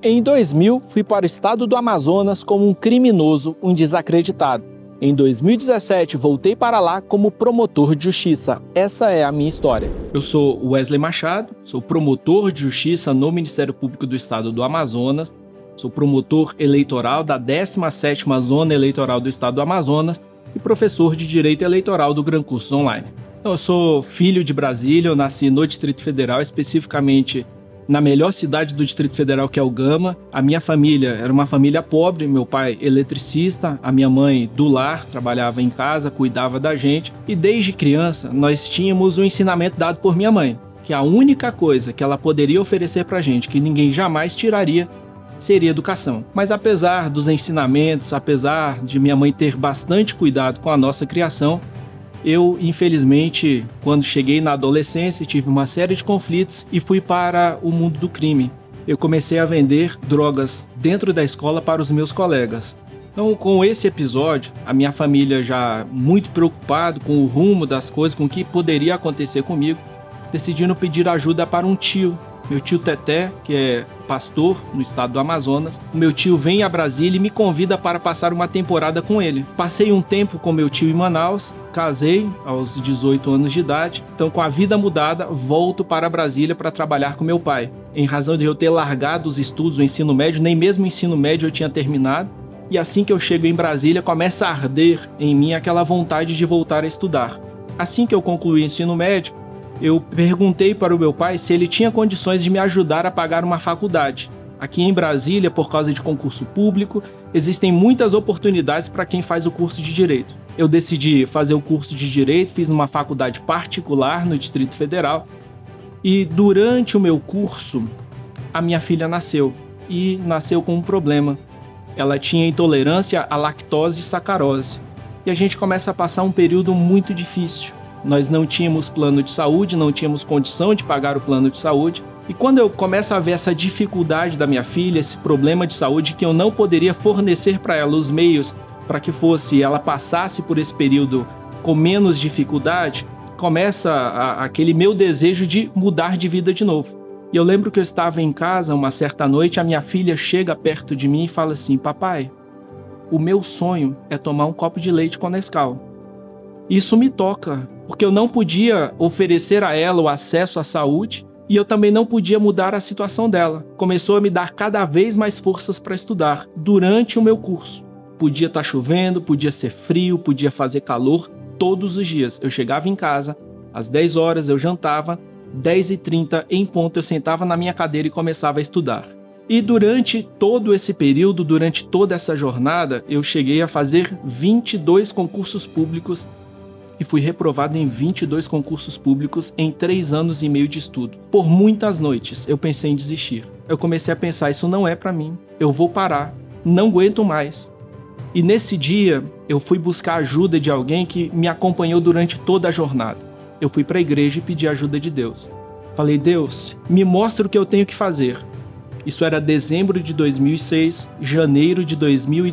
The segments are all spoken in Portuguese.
Em 2000, fui para o estado do Amazonas como um criminoso, um desacreditado. Em 2017, voltei para lá como promotor de justiça. Essa é a minha história. Eu sou Wesley Machado, sou promotor de justiça no Ministério Público do Estado do Amazonas, sou promotor eleitoral da 17ª Zona Eleitoral do Estado do Amazonas e professor de Direito Eleitoral do Gran Cursos Online. Eu sou filho de Brasília, eu nasci no Distrito Federal, especificamente na melhor cidade do Distrito Federal, que é o Gama. A minha família era uma família pobre, meu pai eletricista, a minha mãe do lar, trabalhava em casa, cuidava da gente. E desde criança nós tínhamos um ensinamento dado por minha mãe, que a única coisa que ela poderia oferecer pra gente, que ninguém jamais tiraria, seria educação. Mas apesar dos ensinamentos, apesar de minha mãe ter bastante cuidado com a nossa criação, eu, infelizmente, quando cheguei na adolescência, tive uma série de conflitos e fui para o mundo do crime. Eu comecei a vender drogas dentro da escola para os meus colegas. Então, com esse episódio, a minha família já muito preocupada com o rumo das coisas, com o que poderia acontecer comigo, decidiram pedir ajuda para um tio. Meu tio Teté, que é pastor no estado do Amazonas. O meu tio vem a Brasília e me convida para passar uma temporada com ele. Passei um tempo com meu tio em Manaus, casei aos 18 anos de idade. Então, com a vida mudada, volto para Brasília para trabalhar com meu pai. Em razão de eu ter largado os estudos, o ensino médio, nem mesmo o ensino médio eu tinha terminado. E assim que eu chego em Brasília, começa a arder em mim aquela vontade de voltar a estudar. Assim que eu concluí o ensino médio, eu perguntei para o meu pai se ele tinha condições de me ajudar a pagar uma faculdade. Aqui em Brasília, por causa de concurso público, existem muitas oportunidades para quem faz o curso de Direito. Eu decidi fazer o curso de Direito, fiz numa faculdade particular no Distrito Federal. E durante o meu curso, a minha filha nasceu. E nasceu com um problema. Ela tinha intolerância à lactose e sacarose. E a gente começa a passar um período muito difícil. Nós não tínhamos plano de saúde, não tínhamos condição de pagar o plano de saúde. E quando eu começo a ver essa dificuldade da minha filha, esse problema de saúde, que eu não poderia fornecer para ela os meios para que ela passasse por esse período com menos dificuldade, começa aquele meu desejo de mudar de vida de novo. E eu lembro que eu estava em casa uma certa noite, a minha filha chega perto de mim e fala assim: papai, o meu sonho é tomar um copo de leite com Nescau. Isso me toca, porque eu não podia oferecer a ela o acesso à saúde e eu também não podia mudar a situação dela. Começou a me dar cada vez mais forças para estudar durante o meu curso. Podia estar chovendo, podia ser frio, podia fazer calor, todos os dias. Eu chegava em casa, às 10 horas eu jantava, 10h30 em ponto eu sentava na minha cadeira e começava a estudar. E durante todo esse período, durante toda essa jornada, eu cheguei a fazer 22 concursos públicos e fui reprovado em 22 concursos públicos em 3 anos e meio de estudo. Por muitas noites eu pensei em desistir. Eu comecei a pensar, isso não é para mim, eu vou parar, não aguento mais. E nesse dia eu fui buscar ajuda de alguém que me acompanhou durante toda a jornada. Eu fui para a igreja e pedi ajuda de Deus. Falei: Deus, me mostra o que eu tenho que fazer. Isso era dezembro de 2006, janeiro de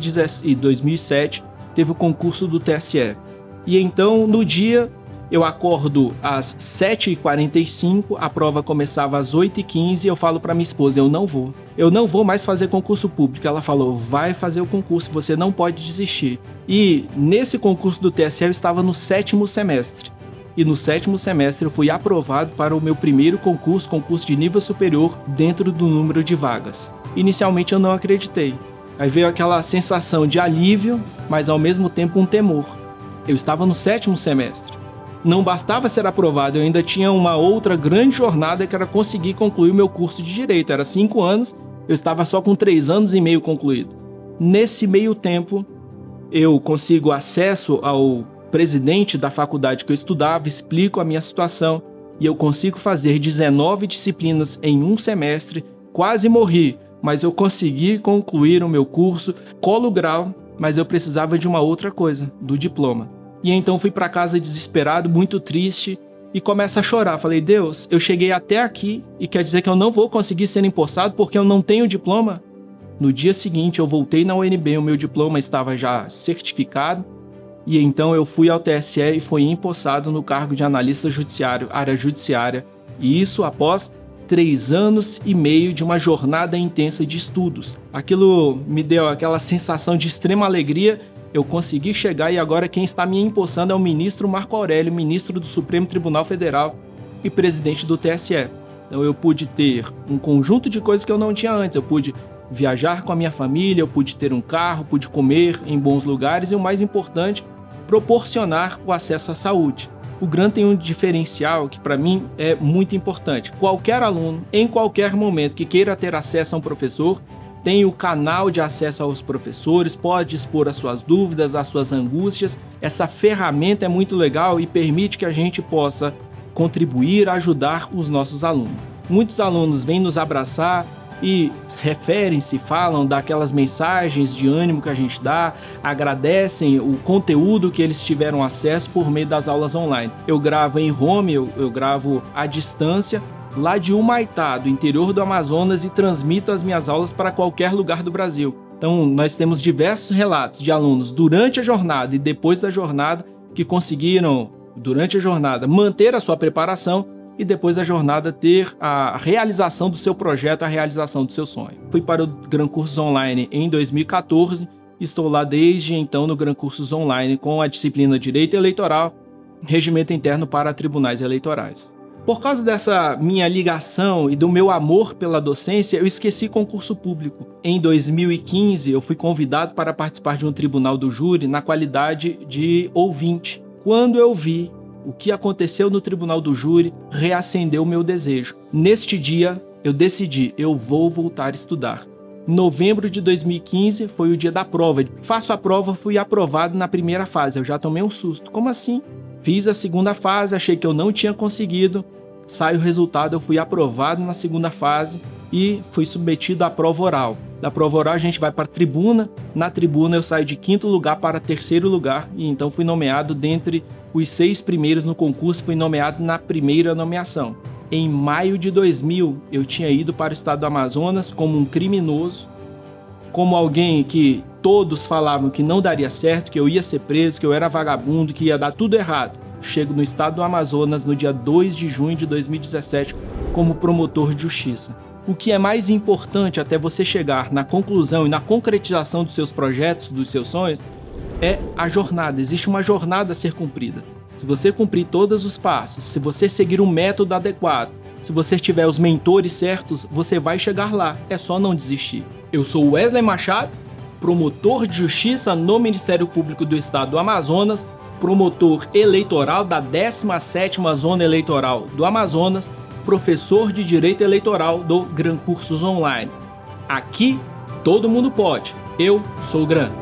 2007, teve o concurso do TSE. E então, no dia, eu acordo às 7h45, a prova começava às 8h15, eu falo para minha esposa: eu não vou mais fazer concurso público. Ela falou: vai fazer o concurso, você não pode desistir. E nesse concurso do TSE eu estava no 7º semestre. E no 7º semestre eu fui aprovado para o meu primeiro concurso de nível superior dentro do número de vagas. Inicialmente eu não acreditei. Aí veio aquela sensação de alívio, mas ao mesmo tempo um temor. Eu estava no 7º semestre. Não bastava ser aprovado, eu ainda tinha uma outra grande jornada que era conseguir concluir o meu curso de Direito. Era 5 anos, eu estava só com 3 anos e meio concluído. Nesse meio tempo, eu consigo acesso ao presidente da faculdade que eu estudava, explico a minha situação e eu consigo fazer 19 disciplinas em um semestre. Quase morri, mas eu consegui concluir o meu curso, colo o grau, mas eu precisava de uma outra coisa, do diploma. E então fui para casa desesperado, muito triste, e começo a chorar. Falei: Deus, eu cheguei até aqui e quer dizer que eu não vou conseguir ser empossado porque eu não tenho diploma? No dia seguinte eu voltei na UNB, o meu diploma estava já certificado, e então eu fui ao TSE e fui empossado no cargo de analista judiciário, área judiciária, e isso após 3 anos e meio de uma jornada intensa de estudos. Aquilo me deu aquela sensação de extrema alegria. Eu consegui chegar e agora quem está me empossando é o ministro Marco Aurélio, ministro do Supremo Tribunal Federal e presidente do TSE. Então eu pude ter um conjunto de coisas que eu não tinha antes. Eu pude viajar com a minha família, eu pude ter um carro, pude comer em bons lugares e o mais importante, proporcionar o acesso à saúde. O GRAN tem um diferencial que para mim é muito importante. Qualquer aluno, em qualquer momento que queira ter acesso a um professor, tem o canal de acesso aos professores, pode expor as suas dúvidas, as suas angústias. Essa ferramenta é muito legal e permite que a gente possa contribuir, ajudar os nossos alunos. Muitos alunos vêm nos abraçar e referem-se, falam daquelas mensagens de ânimo que a gente dá, agradecem o conteúdo que eles tiveram acesso por meio das aulas online. Eu gravo em home, eu gravo à distância, lá de Humaitá, do interior do Amazonas, e transmito as minhas aulas para qualquer lugar do Brasil. Então, nós temos diversos relatos de alunos durante a jornada e depois da jornada que conseguiram, durante a jornada, manter a sua preparação e depois da jornada ter a realização do seu projeto, a realização do seu sonho. Fui para o Gran Cursos Online em 2014, estou lá desde então no Gran Cursos Online com a disciplina Direito Eleitoral, Regimento Interno para Tribunais Eleitorais. Por causa dessa minha ligação e do meu amor pela docência, eu esqueci concurso público. Em 2015, eu fui convidado para participar de um tribunal do júri na qualidade de ouvinte. Quando eu vi o que aconteceu no tribunal do júri, reacendeu o meu desejo. Neste dia, eu decidi, eu vou voltar a estudar. Novembro de 2015 foi o dia da prova. Faço a prova, fui aprovado na primeira fase. Eu já tomei um susto. Como assim? Fiz a segunda fase, achei que eu não tinha conseguido. Sai o resultado, eu fui aprovado na segunda fase e fui submetido à prova oral. Da prova oral a gente vai para a tribuna. Na tribuna eu saio de 5º lugar para 3º lugar e então fui nomeado dentre os 6 primeiros no concurso, fui nomeado na primeira nomeação. Em maio de 2000 eu tinha ido para o estado do Amazonas como um criminoso, como alguém que todos falavam que não daria certo, que eu ia ser preso, que eu era vagabundo, que ia dar tudo errado. Chego no estado do Amazonas no dia 2 de junho de 2017 como promotor de justiça. O que é mais importante até você chegar na conclusão e na concretização dos seus projetos, dos seus sonhos, é a jornada. Existe uma jornada a ser cumprida. Se você cumprir todos os passos, se você seguir um método adequado, se você tiver os mentores certos, você vai chegar lá. É só não desistir. Eu sou Wesley Machado, promotor de justiça no Ministério Público do Estado do Amazonas, promotor eleitoral da 17ª Zona Eleitoral do Amazonas, professor de Direito Eleitoral do Gran Cursos Online. Aqui, todo mundo pode. Eu sou o Gran.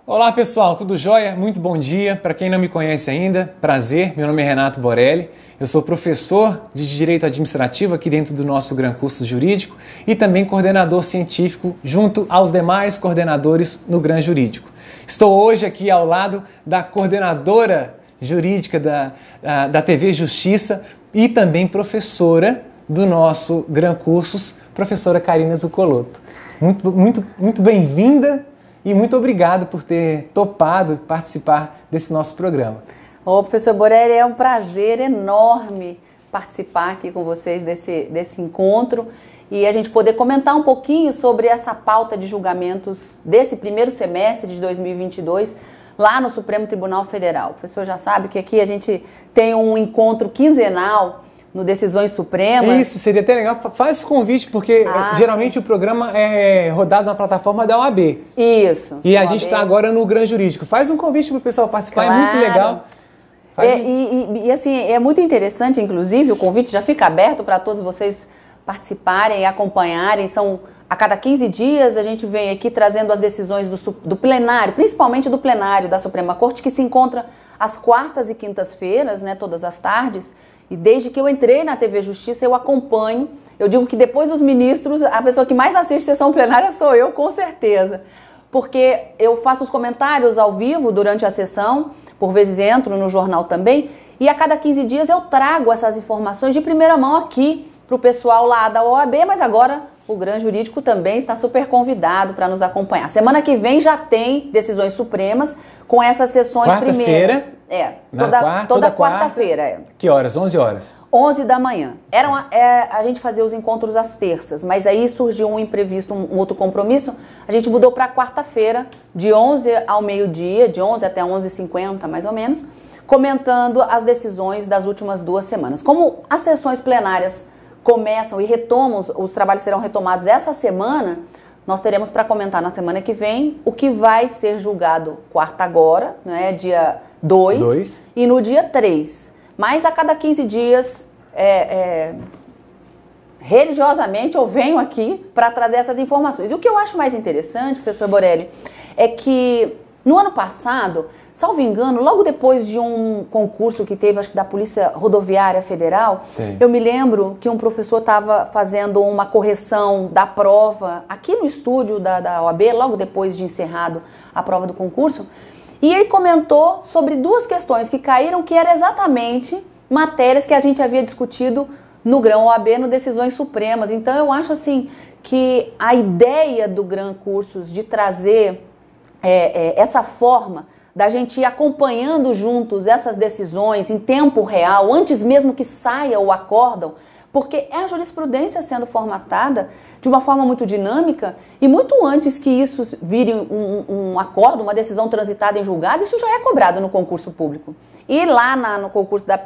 Olá pessoal, tudo jóia? Muito bom dia. Para quem não me conhece ainda, prazer, meu nome é Renato Borelli, eu sou professor de Direito Administrativo aqui dentro do nosso Gran Cursos Jurídico e também coordenador científico junto aos demais coordenadores no Gran Jurídico. Estou hoje aqui ao lado da coordenadora jurídica da TV Justiça e também professora do nosso Gran Cursos, professora Karina Zucolotto. Muito bem-vinda e muito obrigado por ter topado participar desse nosso programa. Ô, professor Borelli, é um prazer enorme participar aqui com vocês desse encontro e a gente poder comentar um pouquinho sobre essa pauta de julgamentos desse primeiro semestre de 2022 lá no Supremo Tribunal Federal. O professor já sabe que aqui a gente tem um encontro quinzenal no Decisões Supremas. Isso, seria até legal. Faz esse convite, porque geralmente sim, o programa é rodado na plataforma da OAB. Isso. E a gente está agora no Gran Jurídico. Faz um convite para o pessoal participar, claro. É muito legal. E assim, é muito interessante, inclusive, o convite já fica aberto para todos vocês participarem e acompanharem. São a cada 15 dias a gente vem aqui trazendo as decisões do plenário, principalmente do plenário da Suprema Corte, que se encontra às quartas e quintas-feiras, né, todas as tardes. E desde que eu entrei na TV Justiça, eu acompanho. Eu digo que depois dos ministros, a pessoa que mais assiste sessão plenária sou eu, com certeza. Porque eu faço os comentários ao vivo durante a sessão, por vezes entro no jornal também, e a cada 15 dias eu trago essas informações de primeira mão aqui para o pessoal lá da OAB, mas agora o Gran Jurídico também está super convidado para nos acompanhar. Semana que vem já tem decisões supremas com essas sessões primeiras. Toda quarta-feira. Que horas? 11 horas? 11 da manhã. A gente fazia os encontros às terças, mas aí surgiu um imprevisto, um outro compromisso. A gente mudou para quarta-feira, de 11 ao meio-dia, de 11 até 11h50 mais ou menos, comentando as decisões das últimas 2 semanas. Como as sessões plenárias começam e retomam, os trabalhos serão retomados essa semana, nós teremos para comentar na semana que vem o que vai ser julgado quarta agora, né, dia 2 e no dia 3. Mas a cada 15 dias, religiosamente, eu venho aqui para trazer essas informações. E o que eu acho mais interessante, professor Borelli, é que no ano passado, salvo engano, logo depois de um concurso que teve, acho que da Polícia Rodoviária Federal, sim, eu me lembro que um professor estava fazendo uma correção da prova aqui no estúdio da OAB, logo depois de encerrado a prova do concurso, e ele comentou sobre 2 questões que caíram, que eram exatamente matérias que a gente havia discutido no Gran OAB, no Decisões Supremas. Então eu acho assim que a ideia do Gran Cursos de trazer essa forma da gente ir acompanhando juntos essas decisões em tempo real, antes mesmo que saia o acórdão, porque é a jurisprudência sendo formatada de uma forma muito dinâmica e muito antes que isso vire um acórdão, uma decisão transitada em julgado, isso já é cobrado no concurso público. E lá no concurso da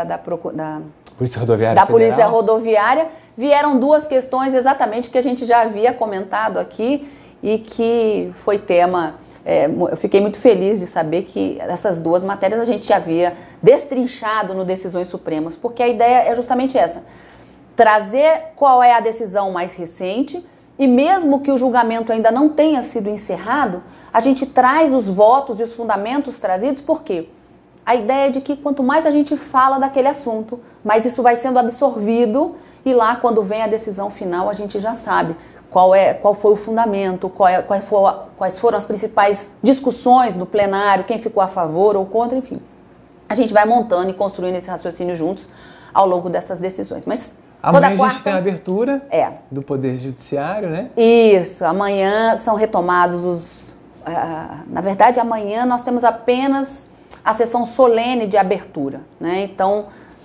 Polícia Rodoviária Federal, Polícia Rodoviária, vieram 2 questões exatamente que a gente já havia comentado aqui e que foi tema. Eu fiquei muito feliz de saber que essas 2 matérias a gente já havia destrinchado no Decisões Supremas, porque a ideia é justamente essa, trazer qual é a decisão mais recente e mesmo que o julgamento ainda não tenha sido encerrado, a gente traz os votos e os fundamentos trazidos, por quê? A ideia é de que quanto mais a gente fala daquele assunto, mais isso vai sendo absorvido e lá quando vem a decisão final a gente já sabe qual foi o fundamento, quais foram as principais discussões do plenário, quem ficou a favor ou contra, enfim. A gente vai montando e construindo esse raciocínio juntos ao longo dessas decisões. Mas amanhã a gente tem a abertura do Poder Judiciário, né? Isso, amanhã são retomados na verdade, amanhã nós temos apenas a sessão solene de abertura, né? Então,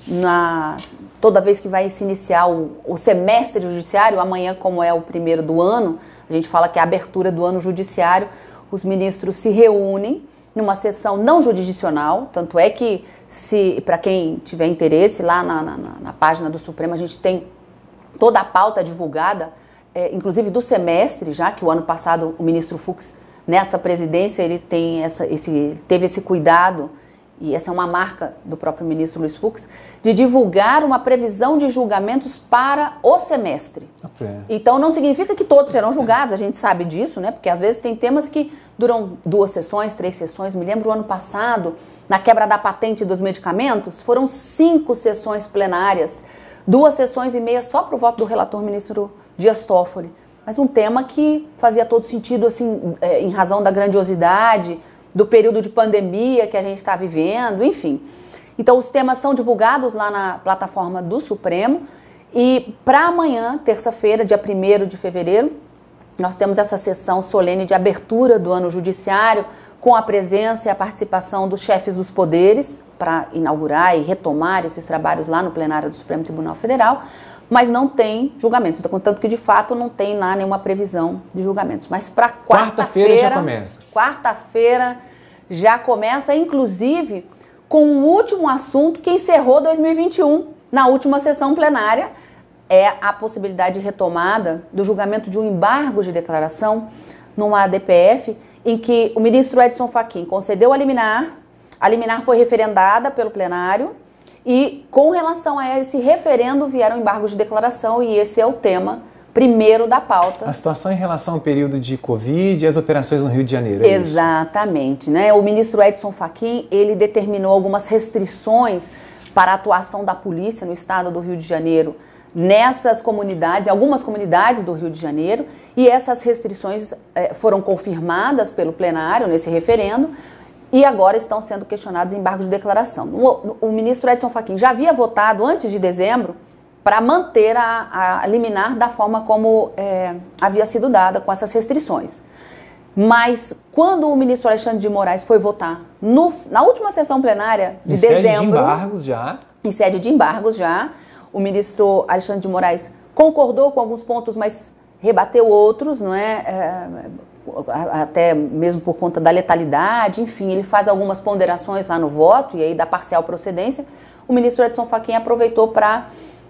toda vez que vai se iniciar o semestre judiciário, amanhã, como é o primeiro do ano, a gente fala que é a abertura do ano judiciário, os ministros se reúnem numa sessão não jurisdicional, tanto é que, para quem tiver interesse, lá na página do Supremo, a gente tem toda a pauta divulgada, inclusive do semestre, já que o ano passado o ministro Fux, nessa presidência, ele teve esse cuidado e essa é uma marca do próprio ministro Luiz Fux, de divulgar uma previsão de julgamentos para o semestre. Okay. Então não significa que todos serão julgados, a gente sabe disso, né? Porque às vezes tem temas que duram 2 sessões, 3 sessões. Me lembro o ano passado, na quebra da patente dos medicamentos, foram 5 sessões plenárias, 2 sessões e meia só para o voto do relator ministro Dias Toffoli. Mas um tema que fazia todo sentido, assim, em razão da grandiosidade, do período de pandemia que a gente está vivendo, enfim. Então, os temas são divulgados lá na plataforma do Supremo e para amanhã, terça-feira, dia 1º de fevereiro, nós temos essa sessão solene de abertura do ano judiciário com a presença e a participação dos chefes dos poderes para inaugurar e retomar esses trabalhos lá no plenário do Supremo Tribunal Federal, mas não tem julgamentos, contanto que de fato não tem lá nenhuma previsão de julgamentos. Mas para quarta-feira já começa. Quarta-feira já começa, inclusive, com o último assunto que encerrou 2021, na última sessão plenária, é a possibilidade de retomada do julgamento de um embargo de declaração numa ADPF, em que o ministro Edson Fachin concedeu a liminar foi referendada pelo plenário, e com relação a esse referendo vieram embargos de declaração, e esse é o tema primeiro da pauta. A situação em relação ao período de Covid e as operações no Rio de Janeiro, é exatamente, né? O ministro Edson Fachin, ele determinou algumas restrições para a atuação da polícia no estado do Rio de Janeiro, nessas comunidades, algumas comunidades do Rio de Janeiro, e essas restrições foram confirmadas pelo plenário nesse referendo, e agora estão sendo questionados em embargos de declaração. O ministro Edson Fachin já havia votado antes de dezembro para manter a liminar da forma como havia sido dada, com essas restrições. Mas quando o ministro Alexandre de Moraes foi votar na última sessão plenária de dezembro... Em sede de embargos já. Em sede de embargos já. O ministro Alexandre de Moraes concordou com alguns pontos, mas rebateu outros, não é? Até mesmo por conta da letalidade, enfim, ele faz algumas ponderações lá no voto, e aí da parcial procedência. O ministro Edson Fachin aproveitou para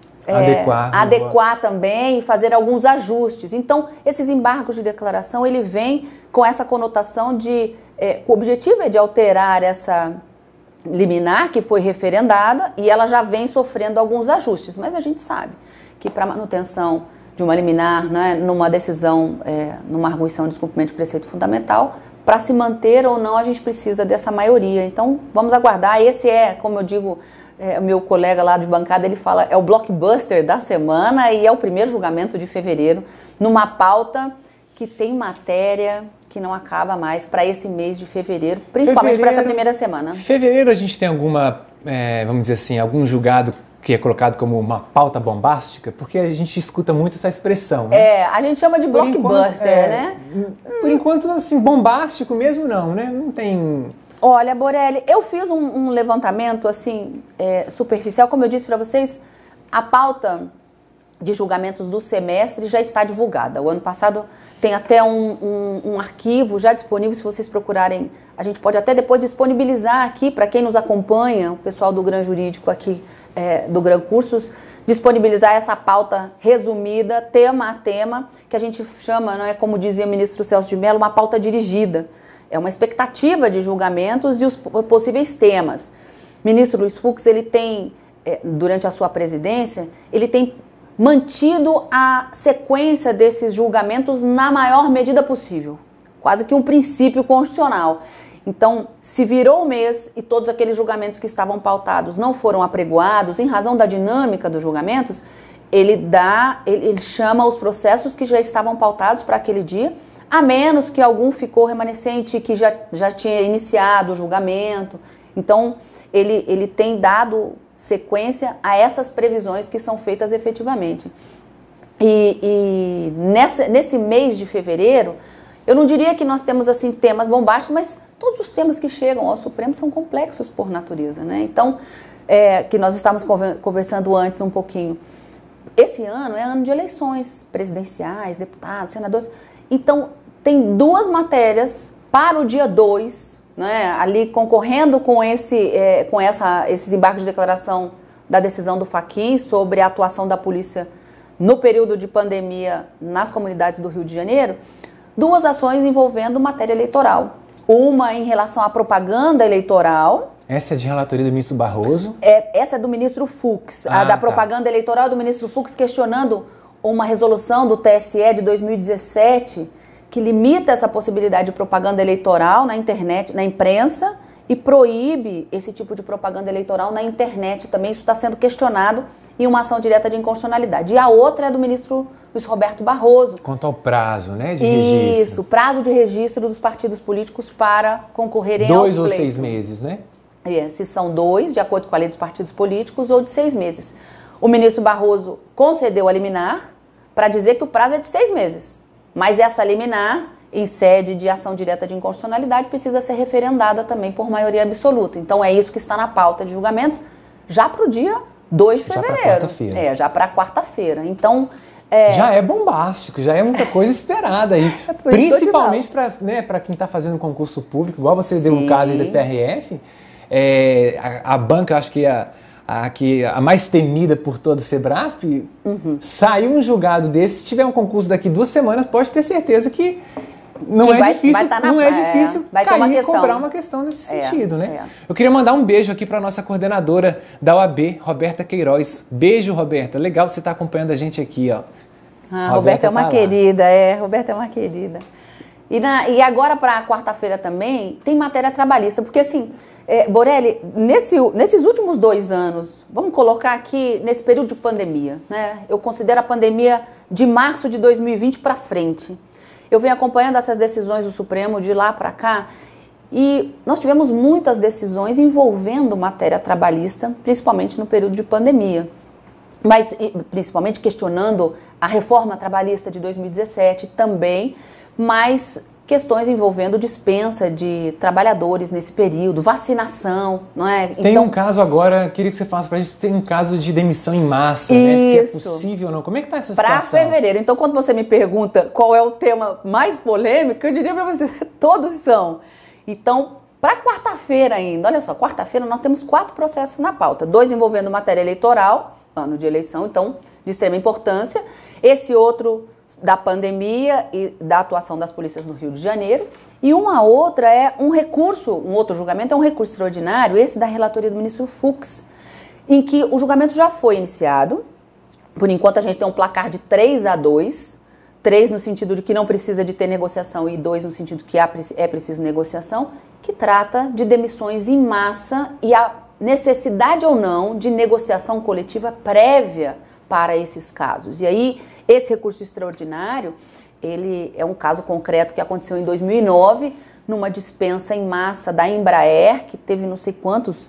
adequar também e fazer alguns ajustes. Então, esses embargos de declaração, ele vem com essa conotação de... o objetivo é de alterar essa liminar que foi referendada, e ela já vem sofrendo alguns ajustes, mas a gente sabe que para manutenção de uma liminar, né, numa decisão, numa arguição de descumprimento de preceito fundamental, para se manter ou não, a gente precisa dessa maioria. Então, vamos aguardar. Esse como eu digo, o meu colega lá de bancada, ele fala, é o blockbuster da semana e é o primeiro julgamento de fevereiro, numa pauta que tem matéria que não acaba mais para esse mês de fevereiro, principalmente para essa primeira semana. Fevereiro a gente tem alguma, vamos dizer assim, algum julgado que é colocado como uma pauta bombástica? Porque a gente escuta muito essa expressão, né? A gente chama de blockbuster, né? Por enquanto, assim, bombástico mesmo não, né? Não tem... Olha, Borelli, eu fiz um levantamento, assim, superficial. Como eu disse para vocês, a pauta de julgamentos do semestre já está divulgada. O ano passado tem até um arquivo já disponível, se vocês procurarem. A gente pode até depois disponibilizar aqui, para quem nos acompanha, o pessoal do Gran Jurídico aqui, do Gran Cursos, disponibilizar essa pauta resumida, tema a tema, que a gente chama, não é, como dizia o ministro Celso de Mello, uma pauta dirigida. É uma expectativa de julgamentos e os possíveis temas. O ministro Luiz Fux, ele tem, durante a sua presidência, ele tem mantido a sequência desses julgamentos na maior medida possível. Quase que um princípio constitucional. Então, se virou o mês e todos aqueles julgamentos que estavam pautados não foram apregoados, em razão da dinâmica dos julgamentos, ele chama os processos que já estavam pautados para aquele dia, a menos que algum ficou remanescente que já tinha iniciado o julgamento. Então, ele tem dado sequência a essas previsões que são feitas efetivamente. E nesse mês de fevereiro, eu não diria que nós temos assim temas bombásticos, mas todos os temas que chegam ao Supremo são complexos por natureza, né? Então, que nós estávamos conversando antes um pouquinho, esse ano é ano de eleições presidenciais, deputados, senadores. Então, tem 2 matérias para o dia 2, né, ali concorrendo com esses embargos de declaração da decisão do Fachin sobre a atuação da polícia no período de pandemia nas comunidades do Rio de Janeiro, 2 ações envolvendo matéria eleitoral. Uma em relação à propaganda eleitoral Essa é de relatoria do ministro Barroso? Essa é do ministro Fux, a da propaganda eleitoral do ministro Fux, questionando uma resolução do TSE de 2017 que limita essa possibilidade de propaganda eleitoral na internet, na imprensa, e proíbe esse tipo de propaganda eleitoral na internet também. Isso está sendo questionado em uma ação direta de inconstitucionalidade. E a outra é do ministro Luiz Roberto Barroso. Quanto ao prazo, né, de registro. Isso, prazo de registro dos partidos políticos para concorrerem ao pleito. 2 ou 6 meses, né? Se são 2, de acordo com a lei dos partidos políticos, ou de 6 meses. O ministro Barroso concedeu a liminar para dizer que o prazo é de 6 meses. Mas essa liminar, em sede de ação direta de inconstitucionalidade, precisa ser referendada também por maioria absoluta. Então é isso que está na pauta de julgamentos já para o dia 2 de fevereiro. Já para quarta-feira. Já para quarta-feira. Então... já é bombástico, já é muita coisa esperada aí. Principalmente para quem está fazendo concurso público, igual você deu o caso aí da PRF, a banca, acho que a mais temida por todo o Sebrasp, saiu um julgado desse. Se tiver um concurso daqui 2 semanas, pode ter certeza que não é difícil cair e cobrar uma questão nesse sentido, né? Eu queria mandar um beijo aqui para a nossa coordenadora da OAB, Roberta Queiroz. Beijo, Roberta. Legal você estar acompanhando a gente aqui, ó. Roberta é uma querida, Roberta é uma querida. E agora, para quarta-feira também, tem matéria trabalhista, porque assim, Borelli, nesses últimos 2 anos, vamos colocar aqui nesse período de pandemia, né? Eu considero a pandemia de março de 2020 para frente. Eu venho acompanhando essas decisões do Supremo de lá para cá e nós tivemos muitas decisões envolvendo matéria trabalhista, principalmente no período de pandemia, mas principalmente questionando a reforma trabalhista de 2017 também, mas questões envolvendo dispensa de trabalhadores nesse período, vacinação, não é? Tem um caso agora, queria que você falasse pra gente, tem um caso de demissão em massa, né? Se é possível ou não. Como é que tá essa situação? Para fevereiro. Então, quando você me pergunta qual é o tema mais polêmico, eu diria para você, todos são. Então, para quarta-feira ainda, olha só, quarta-feira nós temos 4 processos na pauta, 2 envolvendo matéria eleitoral, ano de eleição, então, de extrema importância, esse outro da pandemia e da atuação das polícias no Rio de Janeiro, e uma outra é um outro julgamento é um recurso extraordinário, esse da relatoria do ministro Fux, em que o julgamento já foi iniciado. Por enquanto a gente tem um placar de 3-2, 3 no sentido de que não precisa de ter negociação e 2 no sentido que é preciso negociação, que trata de demissões em massa e a necessidade ou não de negociação coletiva prévia para esses casos. E aí, esse recurso extraordinário, ele é um caso concreto que aconteceu em 2009, numa dispensa em massa da Embraer, que teve não sei quantos,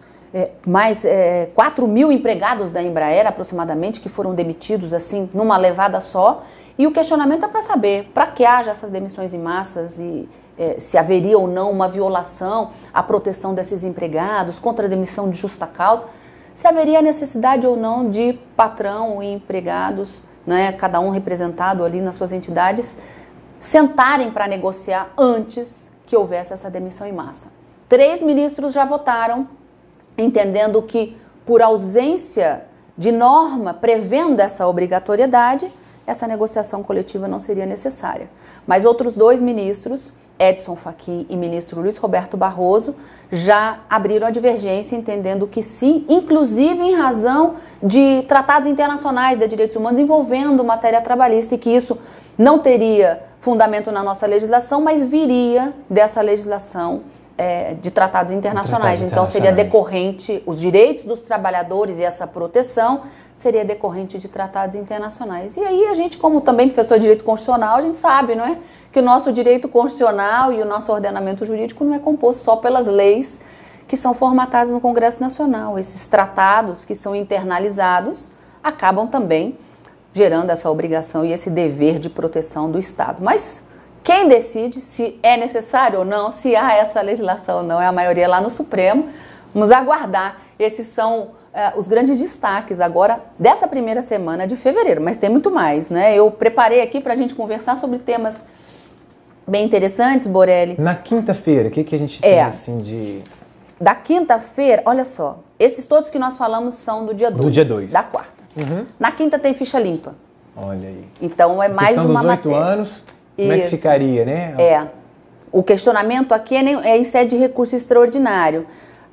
4 mil empregados da Embraer aproximadamente, que foram demitidos assim, numa levada só. E o questionamento é para saber, para que haja essas demissões em massas e se haveria ou não uma violação à proteção desses empregados, contra a demissão de justa causa, se haveria necessidade ou não de patrão e empregados, né, cada um representado ali nas suas entidades, sentarem para negociar antes que houvesse essa demissão em massa. 3 ministros já votaram, entendendo que, por ausência de norma prevendo essa obrigatoriedade, essa negociação coletiva não seria necessária. Mas outros 2 ministros, Edson Fachin e ministro Luiz Roberto Barroso, já abriram a divergência, entendendo que sim, inclusive em razão de tratados internacionais de direitos humanos envolvendo matéria trabalhista, e que isso não teria fundamento na nossa legislação, mas viria dessa legislação de tratados internacionais. Então seria decorrente, os direitos dos trabalhadores e essa proteção seria decorrente de tratados internacionais. E aí a gente, como também professor de direito constitucional, a gente sabe, não é? Que o nosso direito constitucional e o nosso ordenamento jurídico não é composto só pelas leis que são formatadas no Congresso Nacional. Esses tratados que são internalizados acabam também gerando essa obrigação e esse dever de proteção do Estado. Mas quem decide se é necessário ou não, se há essa legislação ou não, é a maioria lá no Supremo. Vamos aguardar. Esses são os grandes destaques agora dessa primeira semana de fevereiro, mas tem muito mais, né? Eu preparei aqui para a gente conversar sobre temas bem interessantes, Borelli. Na quinta-feira, o que a gente tem assim de... Da quinta-feira, olha só, esses todos que nós falamos são do dia 2. Do dia 2. Da quarta. Uhum. Na quinta tem ficha limpa. Olha aí. Então é mais uma matéria. Dos 8 anos, como é que ficaria, né? O questionamento aqui é em sede de recurso extraordinário.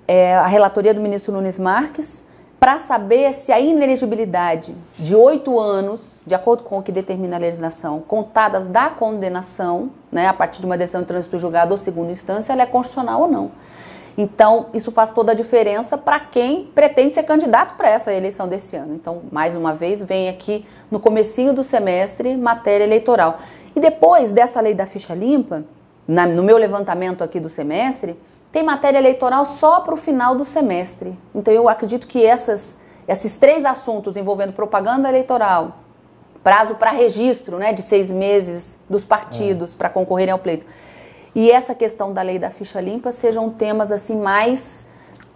a relatoria do ministro Nunes Marques, para saber se a inelegibilidade de 8 anos, de acordo com o que determina a legislação, contadas da condenação, né, a partir de uma decisão de trânsito julgado ou segunda instância, ela é constitucional ou não. Então, isso faz toda a diferença para quem pretende ser candidato para essa eleição desse ano. Então, mais uma vez, vem aqui no comecinho do semestre matéria eleitoral. E depois dessa lei da ficha limpa, no meu levantamento aqui do semestre, tem matéria eleitoral só para o final do semestre. Então, eu acredito que esses 3 assuntos envolvendo propaganda eleitoral, prazo para registro, né, de 6 meses dos partidos para concorrerem ao pleito, e essa questão da lei da ficha limpa sejam temas assim mais,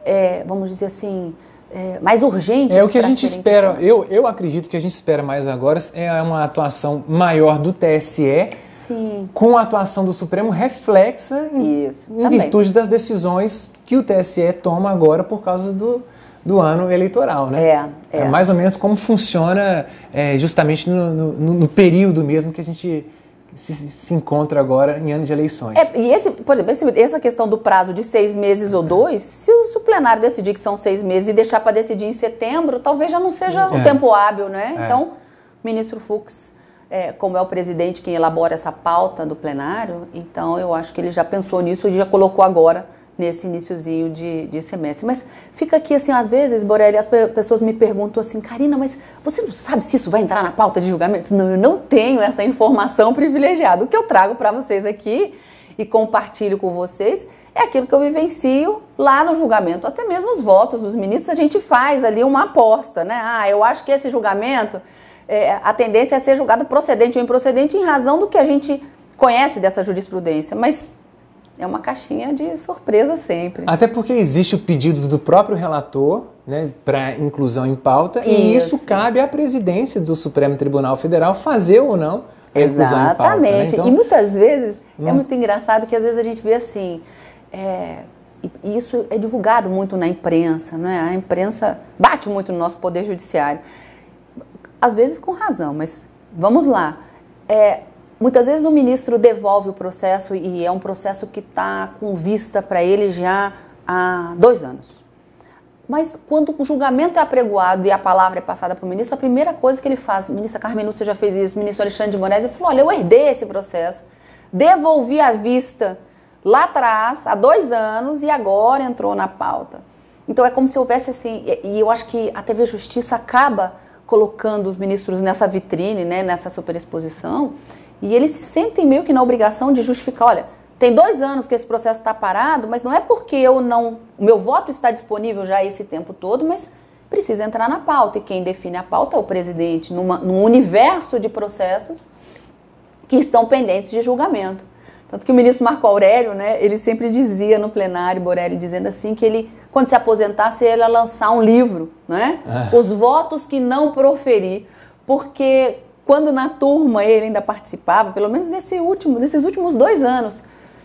vamos dizer assim, mais urgentes. É o que a gente espera. Eu acredito que a gente espera mais agora é uma atuação maior do TSE. Sim. Com a atuação do Supremo reflexa em virtude das decisões que o TSE toma agora por causa do ano eleitoral, né? É mais ou menos como funciona justamente no período mesmo que a gente se encontra agora em ano de eleições. E por exemplo, essa questão do prazo de 6 meses ou 2, se o plenário decidir que são 6 meses e deixar para decidir em setembro, talvez já não seja o tempo hábil, né? Então, o ministro Fux, como é o presidente quem elabora essa pauta do plenário, então eu acho que ele já pensou nisso e já colocou agora nesse iniciozinho de semestre. Mas fica aqui assim, às vezes, Borelli, as pessoas me perguntam assim, Karina, mas você não sabe se isso vai entrar na pauta de julgamento? Não, eu não tenho essa informação privilegiada. O que eu trago para vocês aqui e compartilho com vocês é aquilo que eu vivencio lá no julgamento. Até mesmo os votos dos ministros, a gente faz ali uma aposta, né? Eu acho que esse julgamento, a tendência é ser julgado procedente ou improcedente em razão do que a gente conhece dessa jurisprudência, mas é uma caixinha de surpresa sempre. Até porque existe o pedido do próprio relator, né, para inclusão em pauta, e isso cabe à presidência do Supremo Tribunal Federal fazer ou não a inclusão em pauta. Exatamente. Né? Então, e muitas vezes, é muito engraçado que às vezes a gente vê assim, e isso é divulgado muito na imprensa, né? A imprensa bate muito no nosso poder judiciário. Às vezes com razão, mas vamos lá. Muitas vezes o ministro devolve o processo e é um processo que está com vista para ele já há 2 anos. Mas quando o julgamento é apregoado e a palavra é passada para o ministro, a primeira coisa que ele faz, ministra Carmen Lúcia já fez isso, ministro Alexandre de Moraes, ele falou, olha, eu herdei esse processo, devolvi a vista lá atrás, há 2 anos, e agora entrou na pauta. Então é como se houvesse assim, e eu acho que a TV Justiça acaba colocando os ministros nessa vitrine, né, nessa superexposição, e eles se sentem meio que na obrigação de justificar, olha, tem 2 anos que esse processo está parado, mas não é porque o meu voto está disponível já esse tempo todo, mas precisa entrar na pauta, e quem define a pauta é o presidente, num universo de processos que estão pendentes de julgamento. Tanto que o ministro Marco Aurélio, né, ele sempre dizia no plenário, Borelli, dizendo assim, que ele, quando se aposentasse, ele ia lançar um livro, né? Os votos que não proferi, porque quando na turma ele ainda participava, pelo menos nesses últimos 2 anos,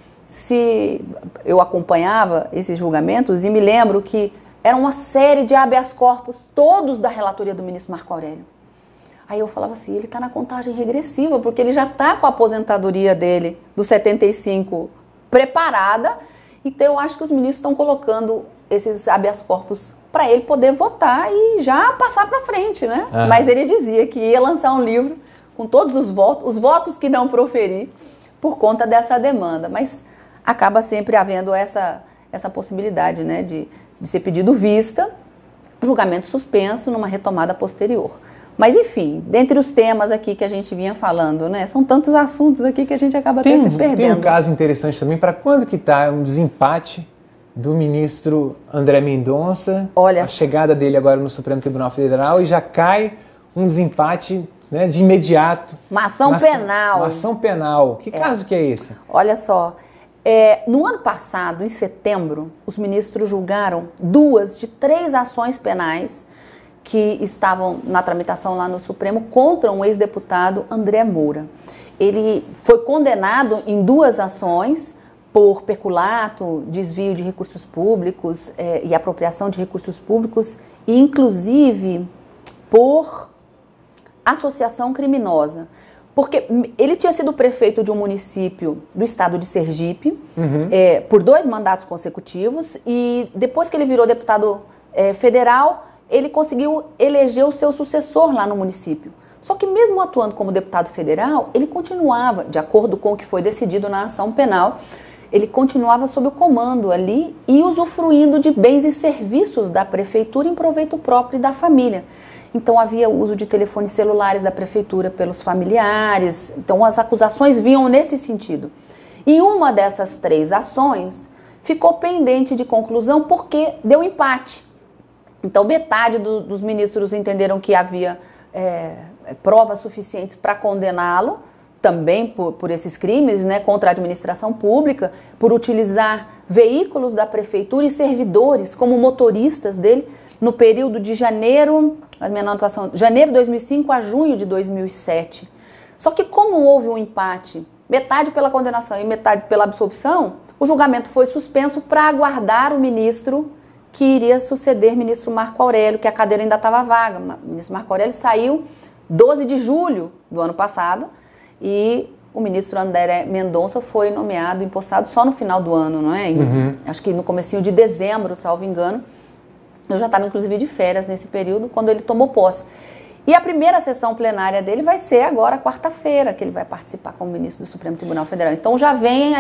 eu acompanhava esses julgamentos e me lembro que era uma série de habeas corpus, todos da relatoria do ministro Marco Aurélio. Aí eu falava assim, ele está na contagem regressiva, porque ele já está com a aposentadoria dele, dos 75, preparada, então eu acho que os ministros estão colocando esses habeas corpus para ele poder votar e já passar para frente, né? Mas ele dizia que ia lançar um livro com todos os votos que não proferi por conta dessa demanda, mas acaba sempre havendo essa possibilidade, né, de ser pedido vista, julgamento suspenso numa retomada posterior. Mas enfim, dentre os temas aqui que a gente vinha falando, né, são tantos assuntos aqui que a gente acaba até se perdendo. Tem um caso interessante também, para quando que está um desempate do ministro André Mendonça, a chegada dele agora no Supremo Tribunal Federal, e já cai um desempate, né, de imediato. Uma ação penal. Uma ação penal. Que caso que é esse? Olha só, no ano passado, em setembro, os ministros julgaram 2 de 3 ações penais que estavam na tramitação lá no Supremo contra um ex-deputado, André Moura. Ele foi condenado em 2 ações por peculato, desvio de recursos públicos e apropriação de recursos públicos, e inclusive por associação criminosa. Porque ele tinha sido prefeito de um município do estado de Sergipe por 2 mandatos consecutivos e depois que ele virou deputado federal, ele conseguiu eleger o seu sucessor lá no município. Só que mesmo atuando como deputado federal, ele continuava, de acordo com o que foi decidido na ação penal, ele continuava sob o comando ali e usufruindo de bens e serviços da prefeitura em proveito próprio e da família. Então havia uso de telefones celulares da prefeitura pelos familiares, então as acusações vinham nesse sentido. E uma dessas 3 ações ficou pendente de conclusão porque deu empate. Então metade dos ministros entenderam que havia provas suficientes para condená-lo, também por esses crimes, né, contra a administração pública, por utilizar veículos da prefeitura e servidores como motoristas dele no período de janeiro de 2005 a junho de 2007. Só que como houve um empate, metade pela condenação e metade pela absolvição, o julgamento foi suspenso para aguardar o ministro que iria suceder o ministro Marco Aurélio, que a cadeira ainda estava vaga. O ministro Marco Aurélio saiu 12 de julho do ano passado e o ministro André Mendonça foi nomeado, empossado só no final do ano, não é? Acho que no comecinho de dezembro, salvo engano. Eu já estava, inclusive, de férias nesse período, quando ele tomou posse. E a primeira sessão plenária dele vai ser agora, quarta-feira, que ele vai participar como ministro do Supremo Tribunal Federal. Então já vem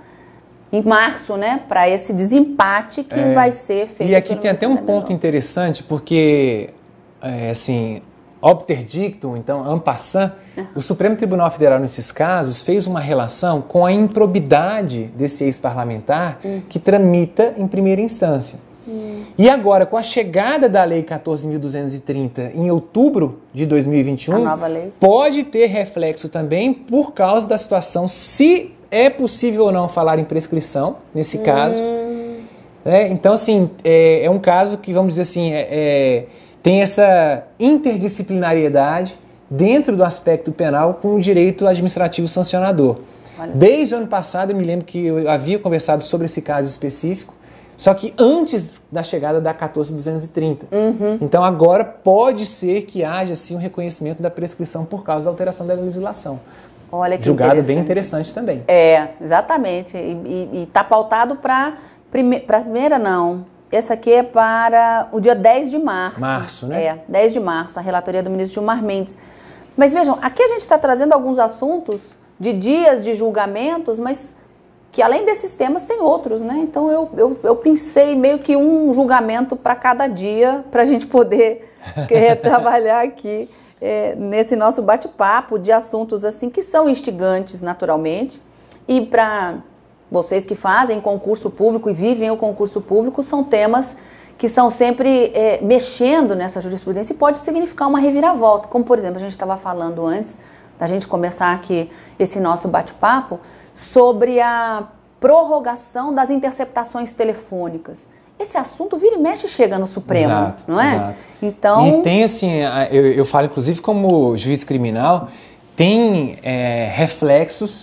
em março, né, para esse desempate que vai ser feito. E aqui tem até um ponto interessante, porque, assim, obter dictum, então, en passant, o Supremo Tribunal Federal, nesses casos, fez uma relação com a improbidade desse ex-parlamentar que tramita em primeira instância. E agora, com a chegada da Lei 14.230 em outubro de 2021, a nova lei pode ter reflexo também por causa da situação, se é possível ou não falar em prescrição, nesse caso. Então, assim, é um caso que, vamos dizer assim, tem essa interdisciplinariedade dentro do aspecto penal com o direito administrativo sancionador. Desde o ano passado, eu me lembro que eu havia conversado sobre esse caso específico, só que antes da chegada da 14.230. Então agora pode ser que haja assim, um reconhecimento da prescrição por causa da alteração da legislação. Olha que julgado bem interessante também. Exatamente. E está pautado para primeira não. Essa aqui é para o dia 10 de março. Março, né? 10 de março, a relatoria do ministro Gilmar Mendes. Mas vejam, aqui a gente está trazendo alguns assuntos de dias de julgamentos, mas que além desses temas tem outros, né? Então eu pensei meio que um julgamento para cada dia, para a gente poder trabalhar aqui nesse nosso bate-papo de assuntos assim que são instigantes naturalmente. E para vocês que fazem concurso público e vivem o concurso público, são temas que são sempre mexendo nessa jurisprudência e pode significar uma reviravolta. Como, por exemplo, a gente estava falando antes da gente começar aqui esse nosso bate-papo, sobre a prorrogação das interceptações telefônicas. Esse assunto vira e mexe chega no Supremo, exato, não é? Exato. Então... E tem assim, eu falo inclusive como juiz criminal, tem reflexos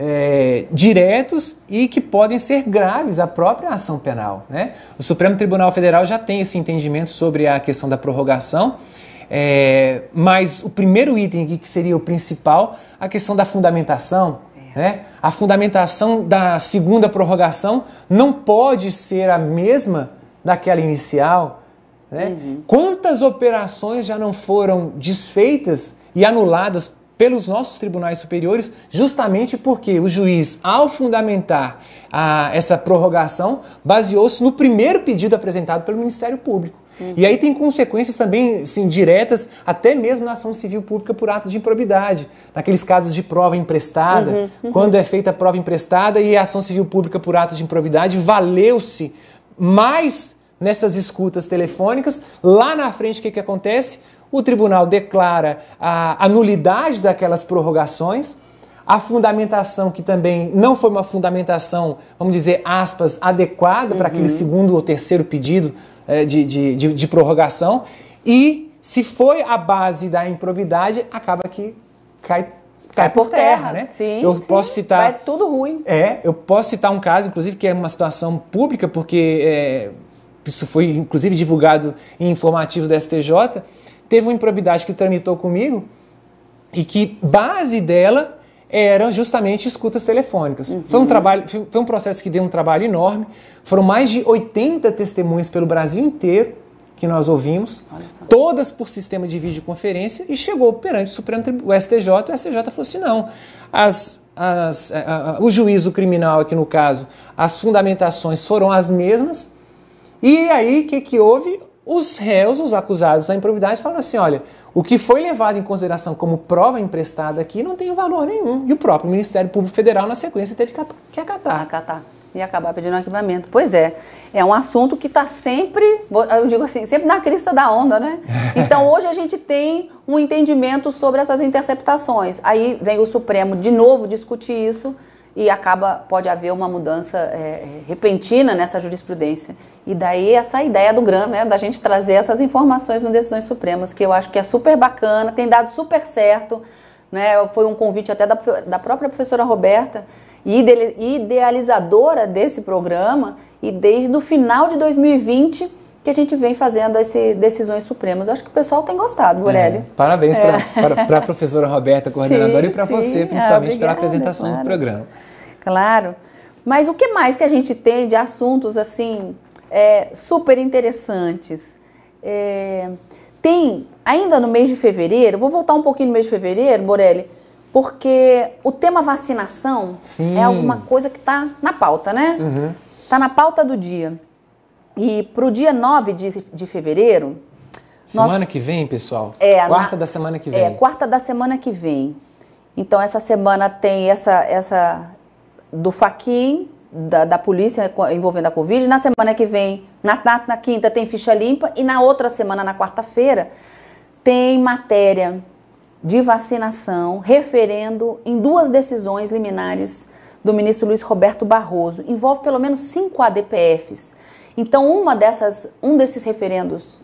diretos e que podem ser graves à própria ação penal, né? O Supremo Tribunal Federal já tem esse entendimento sobre a questão da prorrogação, mas o primeiro item aqui, que seria o principal, a questão da fundamentação, né? A fundamentação da segunda prorrogação não pode ser a mesma daquela inicial, né? Quantas operações já não foram desfeitas e anuladas pelos nossos tribunais superiores, justamente porque o juiz, ao fundamentar essa prorrogação, baseou-se no primeiro pedido apresentado pelo Ministério Público. E aí tem consequências também, sim, diretas, até mesmo na ação civil pública por ato de improbidade. Naqueles casos de prova emprestada, quando é feita a prova emprestada e a ação civil pública por ato de improbidade valeu-se mais nessas escutas telefônicas. Lá na frente, o que acontece? O tribunal declara a nulidade daquelas prorrogações, a fundamentação que também não foi uma fundamentação, vamos dizer, aspas, adequada para aquele segundo ou terceiro pedido de prorrogação, e se foi a base da improbidade, acaba que cai por terra, né? Sim, posso citar, vai tudo ruim. Eu posso citar um caso, inclusive, que é uma situação pública, porque isso foi, inclusive, divulgado em informativos da STJ. Teve uma improbidade que tramitou comigo, e que base dela eram justamente escutas telefônicas. Foi um processo que deu um trabalho enorme. Foram mais de 80 testemunhas pelo Brasil inteiro que nós ouvimos, todas por sistema de videoconferência, e chegou perante o Supremo Tribunal, o STJ falou assim, não, o juízo criminal aqui no caso, as fundamentações foram as mesmas, e aí o que houve? Os réus, os acusados da improbidade falaram assim, olha, o que foi levado em consideração como prova emprestada aqui não tem valor nenhum. E o próprio Ministério Público Federal, na sequência, teve que acatar. E acabar pedindo arquivamento. Pois é, é um assunto que está sempre, eu digo assim, sempre na crista da onda, né? Então hoje a gente tem um entendimento sobre essas interceptações. Aí vem o Supremo de novo discutir isso e pode haver uma mudança repentina nessa jurisprudência. E daí essa ideia do GRAM, né, da gente trazer essas informações no Decisões Supremas, que eu acho que é super bacana, tem dado super certo, né? Foi um convite até da própria professora Roberta, idealizadora desse programa, e desde o final de 2020 que a gente vem fazendo essas Decisões Supremas. Eu acho que o pessoal tem gostado, Borelli. Parabéns para a professora Roberta, coordenadora, e para você, principalmente, pela apresentação do programa. Claro. Mas o que mais que a gente tem de assuntos assim super interessantes? Tem, ainda no mês de fevereiro, vou voltar um pouquinho no mês de fevereiro, Borelli, porque o tema vacinação é alguma coisa que está na pauta, né? Está na pauta do dia. E para o dia 9 de fevereiro... Semana que vem, pessoal? Quarta da semana que vem. Quarta da semana que vem. Então, essa semana tem essa do Fachin, da polícia envolvendo a Covid. Na semana que vem, na quinta, tem ficha limpa. E na outra semana, na quarta-feira, tem matéria de vacinação, referendo em 2 decisões liminares do ministro Luiz Roberto Barroso. Envolve pelo menos 5 ADPFs. Então, um desses referendos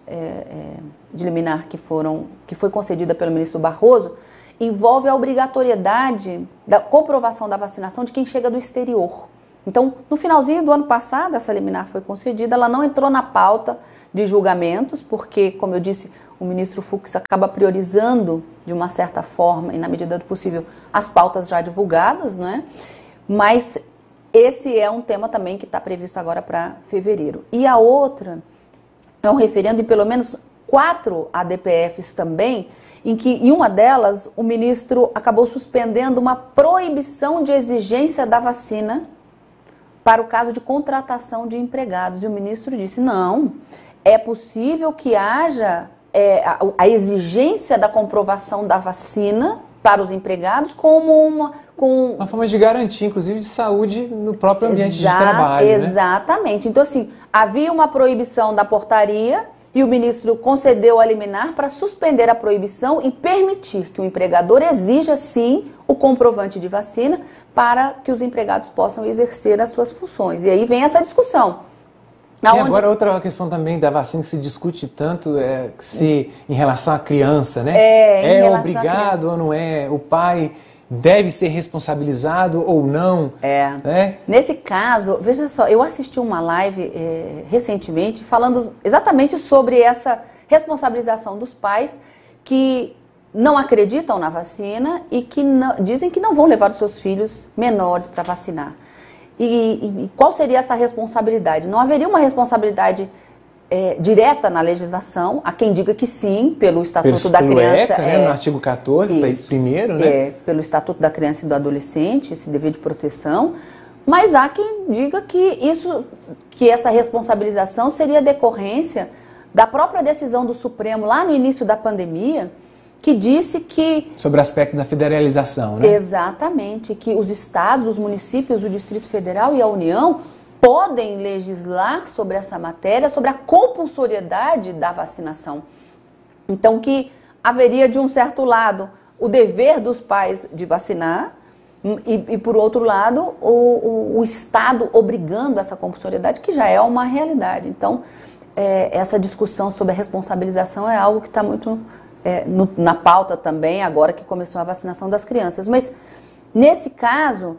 de liminar que foi concedida pelo ministro Barroso envolve a obrigatoriedade da comprovação da vacinação de quem chega do exterior. Então, no finalzinho do ano passado, essa liminar foi concedida, ela não entrou na pauta de julgamentos, porque, como eu disse, o ministro Fux acaba priorizando, de uma certa forma, e na medida do possível, as pautas já divulgadas, né? Mas esse é um tema também que está previsto agora para fevereiro. E a outra é um referendo em pelo menos 4 ADPFs também, em que em uma delas o ministro acabou suspendendo uma proibição de exigência da vacina para o caso de contratação de empregados. E o ministro disse, não, é possível que haja a exigência da comprovação da vacina para os empregados como uma forma de garantia, inclusive, de saúde no próprio ambiente de trabalho. Exatamente. Né? Então, assim, havia uma proibição da portaria e o ministro concedeu a liminar para suspender a proibição e permitir que o empregador exija, sim, o comprovante de vacina para que os empregados possam exercer as suas funções. E aí vem essa discussão. E agora outra questão também da vacina que se discute tanto se em relação à criança, né? É obrigado ou não é? O pai deve ser responsabilizado ou não? Né? Nesse caso, veja só, eu assisti uma live recentemente falando exatamente sobre essa responsabilização dos pais que não acreditam na vacina e que dizem que não vão levar os seus filhos menores para vacinar. E qual seria essa responsabilidade? Não haveria uma responsabilidade direta na legislação, a quem diga que sim, pelo Estatuto da Criança. ECA, né, no artigo 14, primeiro, né? Pelo Estatuto da Criança e do Adolescente, esse dever de proteção, mas há quem diga que essa responsabilização seria decorrência da própria decisão do Supremo lá no início da pandemia, que disse que... Sobre o aspecto da federalização, né? Exatamente, que os estados, os municípios, o Distrito Federal e a União podem legislar sobre essa matéria, sobre a compulsoriedade da vacinação. Então, que haveria, de um certo lado, o dever dos pais de vacinar e por outro lado, o Estado obrigando essa compulsoriedade, que já é uma realidade. Então, essa discussão sobre a responsabilização é algo que está muito... na pauta também, agora que começou a vacinação das crianças. Mas, nesse caso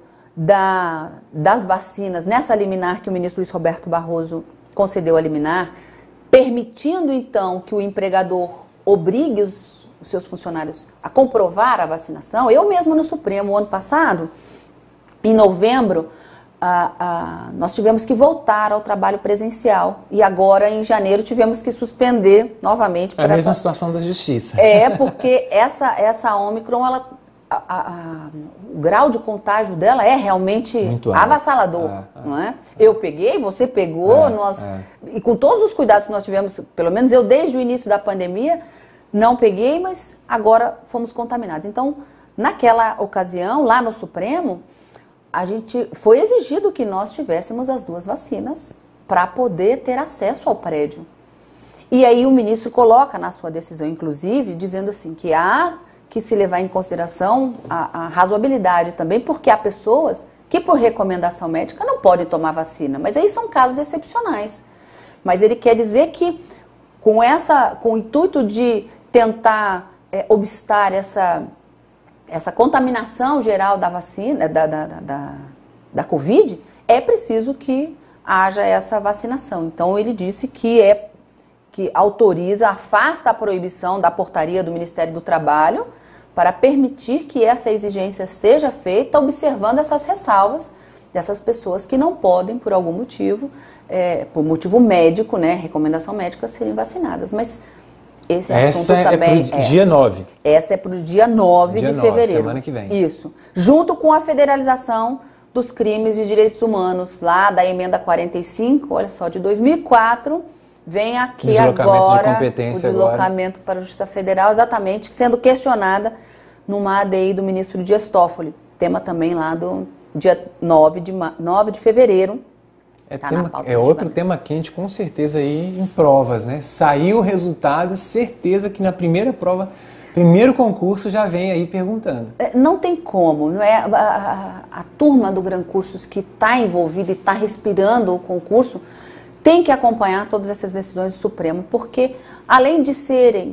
das vacinas, nessa liminar que o ministro Luiz Roberto Barroso concedeu a liminar, permitindo, então, que o empregador obrigue os seus funcionários a comprovar a vacinação. Eu mesma no Supremo, ano passado, em novembro, nós tivemos que voltar ao trabalho presencial e agora em janeiro tivemos que suspender novamente. É a mesma situação da justiça. Porque essa Ômicron, o grau de contágio dela é realmente muito avassalador, não é? Eu peguei, você pegou, e com todos os cuidados que nós tivemos, pelo menos eu desde o início da pandemia, não peguei, mas agora fomos contaminados. Então, naquela ocasião, lá no Supremo, foi exigido que nós tivéssemos as 2 vacinas para poder ter acesso ao prédio. E aí o ministro coloca na sua decisão, inclusive, dizendo assim, que há que se levar em consideração a razoabilidade também, porque há pessoas que por recomendação médica não podem tomar vacina, mas aí são casos excepcionais. Mas ele quer dizer que com o intuito de tentar obstar essa contaminação geral da vacina, da Covid, é preciso que haja essa vacinação. Então ele disse que autoriza, afasta a proibição da portaria do Ministério do Trabalho para permitir que essa exigência seja feita observando essas ressalvas dessas pessoas que não podem, por algum motivo, por motivo médico, né, recomendação médica, serem vacinadas. Mas esse assunto também é para o dia 9. Essa é para o dia 9 de fevereiro. Semana que vem. Isso. Junto com a federalização dos crimes de direitos humanos, lá da emenda 45, olha só, de 2004... Vem aqui agora o deslocamento para a Justiça Federal, exatamente, sendo questionada numa ADI do ministro Dias Toffoli. Tema também lá do dia 9 de fevereiro. Outro tema quente, com certeza, aí em provas, né? Saiu o resultado, certeza que na primeira prova, primeiro concurso, já vem aí perguntando. Não tem como, não é? A turma do Gran Cursos que está envolvida e está respirando o concurso tem que acompanhar todas essas decisões do Supremo, porque além de serem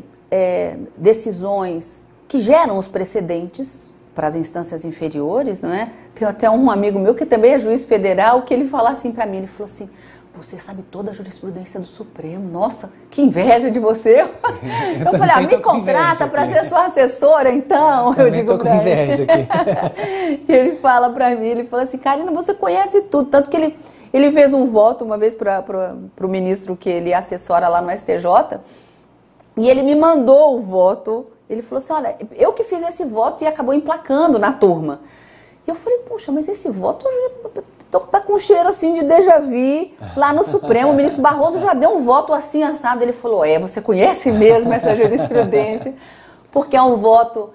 decisões que geram os precedentes para as instâncias inferiores, não é? Tem até um amigo meu que também é juiz federal, que ele fala assim para mim, ele falou assim, você sabe toda a jurisprudência do Supremo, nossa, que inveja de você. Eu falei, me contrata para ser sua assessora, então. Eu digo com inveja aqui. E ele fala para mim, ele fala assim, Karina, você conhece tudo, tanto que ele fez um voto uma vez para o ministro que ele assessora lá no STJ, e ele me mandou o voto. Ele falou assim, olha, eu que fiz esse voto e acabou emplacando na turma. E eu falei, puxa, mas esse voto tá com cheiro assim de déjà vu lá no Supremo. O ministro Barroso já deu um voto assim assado. Ele falou, você conhece mesmo essa jurisprudência? Porque é um voto,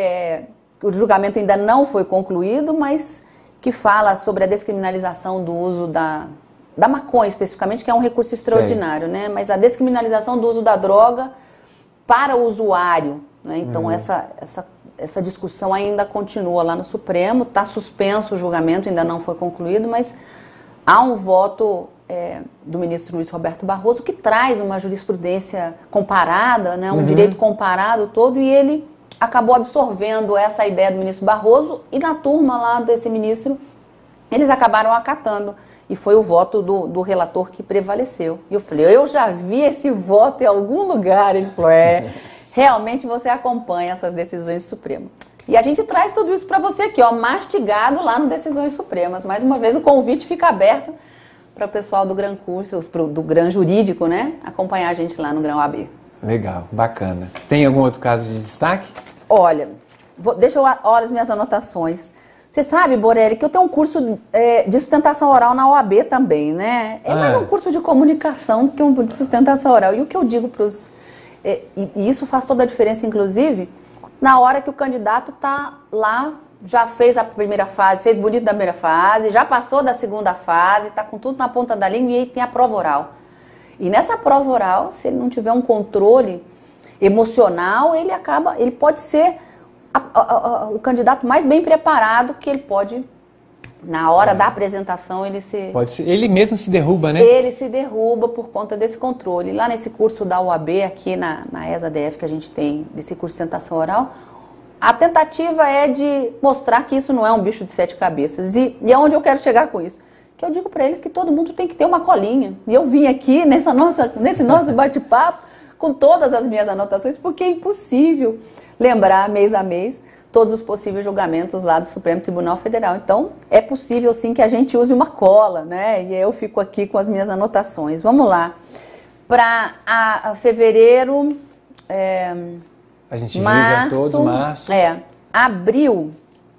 o julgamento ainda não foi concluído, mas que fala sobre a descriminalização do uso da maconha especificamente, que é um recurso extraordinário, né? Mas a descriminalização do uso da droga para o usuário, né? Então essa discussão ainda continua lá no Supremo, está suspenso o julgamento, ainda não foi concluído, mas há um voto do ministro Luiz Roberto Barroso que traz uma jurisprudência comparada, né? Um direito comparado todo, e ele acabou absorvendo essa ideia do ministro Barroso, e na turma lá desse ministro, eles acabaram acatando. E foi o voto do relator que prevaleceu. E eu falei, eu já vi esse voto em algum lugar. Ele falou, realmente você acompanha essas decisões supremas. E a gente traz tudo isso para você aqui, mastigado lá no Decisões Supremas. Mais uma vez o convite fica aberto para o pessoal do Gran Cursos, do Gran Jurídico, né? Acompanhar a gente lá no Gran OAB. Legal, bacana. Tem algum outro caso de destaque? Olha, deixa eu olhar as minhas anotações. Você sabe, Borelli, que eu tenho um curso de sustentação oral na OAB também, né? É mais um curso de comunicação do que um de sustentação oral. E o que eu digo para os... e isso faz toda a diferença, inclusive, na hora que o candidato está lá, já fez a primeira fase, fez bonito da primeira fase, já passou da segunda fase, está com tudo na ponta da língua, e aí tem a prova oral. E nessa prova oral, se ele não tiver um controle emocional, ele pode ser o candidato mais bem preparado, que ele pode, na hora da apresentação, ele mesmo se derruba, né? Ele se derruba por conta desse controle. Lá nesse curso da UAB, aqui na ESA-DF, que a gente tem, desse curso de sustentação oral, a tentativa é de mostrar que isso não é um bicho de 7 cabeças. E é onde eu quero chegar com isso. Que eu digo para eles que todo mundo tem que ter uma colinha. E eu vim aqui nesse nosso bate-papo com todas as minhas anotações, porque é impossível lembrar mês a mês todos os possíveis julgamentos lá do Supremo Tribunal Federal. Então, é possível sim que a gente use uma cola, né? E eu fico aqui com as minhas anotações. Vamos lá. Para fevereiro... a gente viu já todos, março. Abril.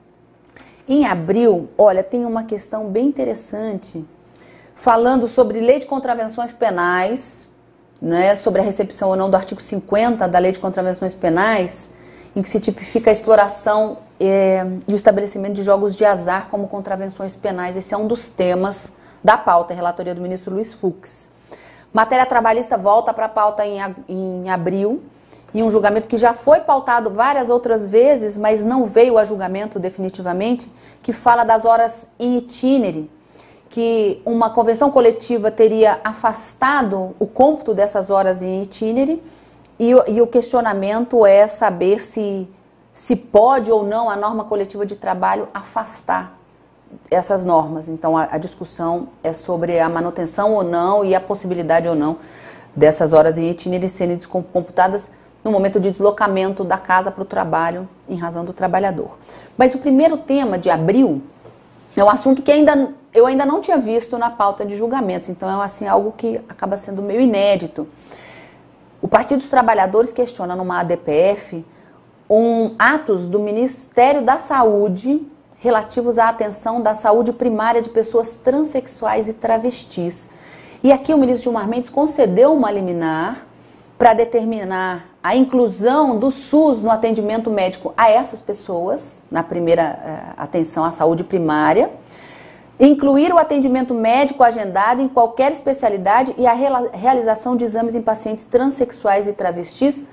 Em abril, olha, tem uma questão bem interessante, falando sobre lei de contravenções penais, né, sobre a recepção ou não do artigo 50 da lei de contravenções penais, em que se tipifica a exploração e o estabelecimento de jogos de azar como contravenções penais. Esse é um dos temas da pauta, a relatoria do ministro Luiz Fux. Matéria trabalhista volta para a pauta em abril, e um julgamento que já foi pautado várias outras vezes, mas não veio a julgamento definitivamente, que fala das horas em itinere, que uma convenção coletiva teria afastado o cômputo dessas horas em itinere, e o questionamento é saber se pode ou não a norma coletiva de trabalho afastar essas normas. Então a discussão é sobre a manutenção ou não e a possibilidade ou não dessas horas em itinere serem descomputadas no momento de deslocamento da casa para o trabalho, em razão do trabalhador. Mas o primeiro tema de abril é um assunto que eu ainda não tinha visto na pauta de julgamentos, então é assim, algo que acaba sendo meio inédito. O Partido dos Trabalhadores questiona numa ADPF atos do Ministério da Saúde relativos à atenção da saúde primária de pessoas transexuais e travestis. E aqui o ministro Gilmar Mendes concedeu uma liminar para determinar a inclusão do SUS no atendimento médico a essas pessoas, na primeira atenção à saúde primária, incluir o atendimento médico agendado em qualquer especialidade e a realização de exames em pacientes transexuais e travestis,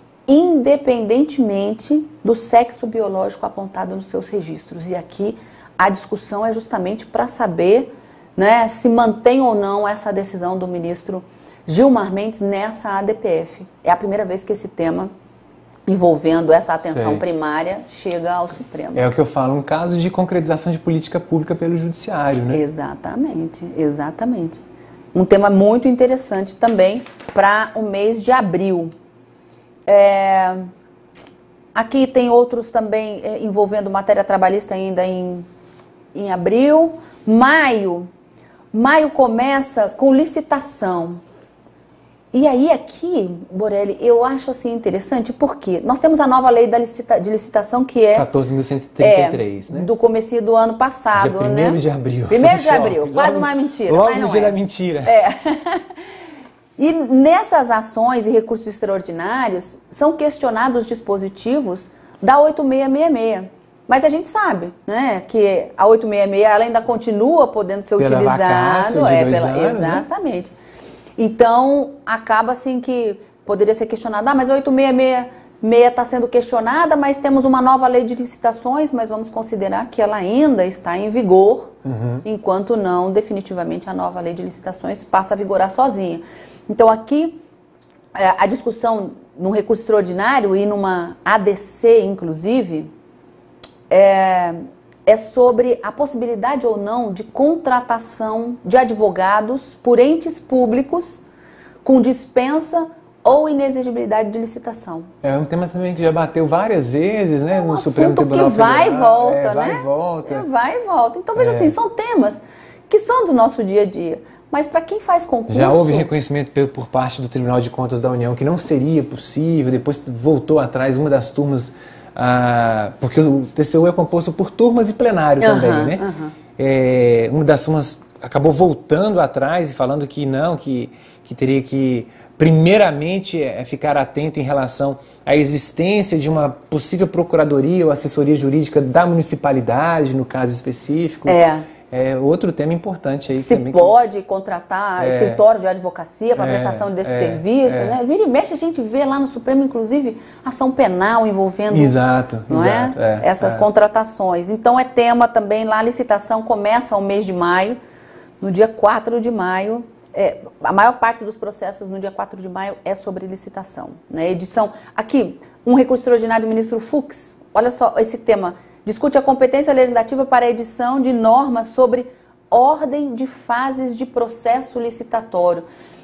independentemente do sexo biológico apontado nos seus registros. E aqui a discussão é justamente para saber, né, se mantém ou não essa decisão do ministro Gilmar Mendes nessa ADPF. É a primeira vez que esse tema envolvendo essa atenção primária chega ao Supremo. É o que eu falo, um caso de concretização de política pública pelo judiciário, né? Exatamente, exatamente. Um tema muito interessante também para o mês de abril. Aqui tem outros também envolvendo matéria trabalhista ainda em abril. Maio começa com licitação. E aí aqui, Borelli, eu acho assim interessante, porque nós temos a nova lei de licitação que é 14.133, né? Do comecinho do ano passado, dia 1º né? de abril. 1º de abril, quase uma mentira. Logo no dia da mentira. E nessas ações e recursos extraordinários são questionados os dispositivos da 8666. Mas a gente sabe, né, que a 866 ela ainda continua podendo ser utilizada. Exatamente. Né? Então, acaba assim que poderia ser questionado, mas a 866 está sendo questionada, mas temos uma nova lei de licitações, mas vamos considerar que ela ainda está em vigor, enquanto não, definitivamente, a nova lei de licitações passa a vigorar sozinha. Então, aqui, a discussão num recurso extraordinário e numa ADC, inclusive, é sobre a possibilidade ou não de contratação de advogados por entes públicos com dispensa ou inexigibilidade de licitação. É um tema também que já bateu várias vezes, né, no Supremo Tribunal Federal. Vai e volta, né? Vai e volta. Vai e volta. Então, veja assim, são temas que são do nosso dia a dia. Mas para quem faz concurso... Já houve reconhecimento por parte do Tribunal de Contas da União que não seria possível, depois voltou atrás uma das turmas... porque o TCU é composto por turmas e plenário também, né? Uma das turmas acabou voltando atrás e falando que não, que teria que primeiramente ficar atento em relação à existência de uma possível procuradoria ou assessoria jurídica da municipalidade, no caso específico. É outro tema importante aí. Se também pode contratar escritório de advocacia para prestação desse serviço, né? Vira e mexe, a gente vê lá no Supremo, inclusive, ação penal envolvendo essas contratações. Então é tema também, lá a licitação começa o mês de maio, no dia 4 de maio. A maior parte dos processos no dia 4 de maio é sobre licitação, né? Edição. Aqui, um recurso extraordinário do ministro Fux, olha só esse tema. Discute a competência legislativa para a edição de normas sobre ordem de fases de processo licitatório.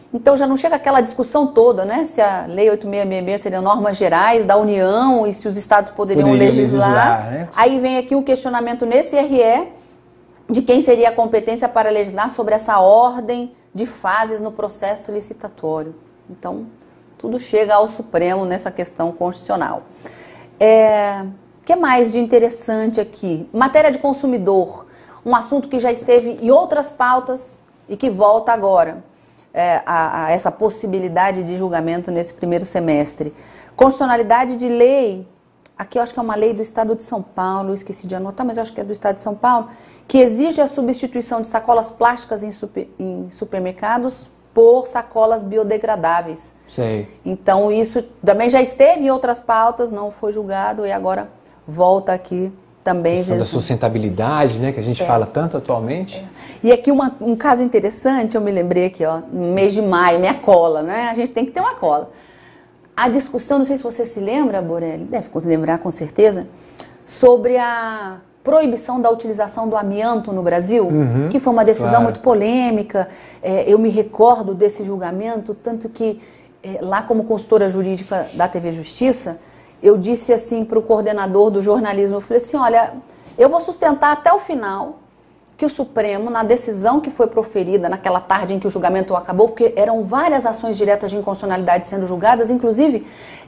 Então já não chega aquela discussão toda, né? Se a Lei 8666 seriam normas gerais da União e se os estados poderiam legislar. Né? Aí vem aqui um questionamento nesse RE de quem seria a competência para legislar sobre essa ordem de fases no processo licitatório. Então, tudo chega ao Supremo nessa questão constitucional. O que mais de interessante aqui? Matéria de consumidor, um assunto que já esteve em outras pautas e que volta agora. A essa possibilidade de julgamento nesse primeiro semestre. Constitucionalidade de lei, aqui eu acho que é uma lei do Estado de São Paulo, eu esqueci de anotar, mas eu acho que é do Estado de São Paulo, que exige a substituição de sacolas plásticas em supermercados por sacolas biodegradáveis. Sei. Então isso também já esteve em outras pautas, não foi julgado e agora volta aqui também. A questão da sustentabilidade, né, que a gente fala tanto atualmente. E aqui um caso interessante, eu me lembrei aqui, ó, no mês de maio, minha cola, né? A gente tem que ter uma cola. A discussão, não sei se você se lembra, Borelli, deve lembrar com certeza, sobre a proibição da utilização do amianto no Brasil, que foi uma decisão muito polêmica. Eu me recordo desse julgamento, tanto que lá como consultora jurídica da TV Justiça, eu disse assim para o coordenador do jornalismo, eu falei assim, olha, eu vou sustentar até o final que o Supremo, na decisão que foi proferida naquela tarde em que o julgamento acabou, porque eram várias ações diretas de inconstitucionalidade sendo julgadas, inclusive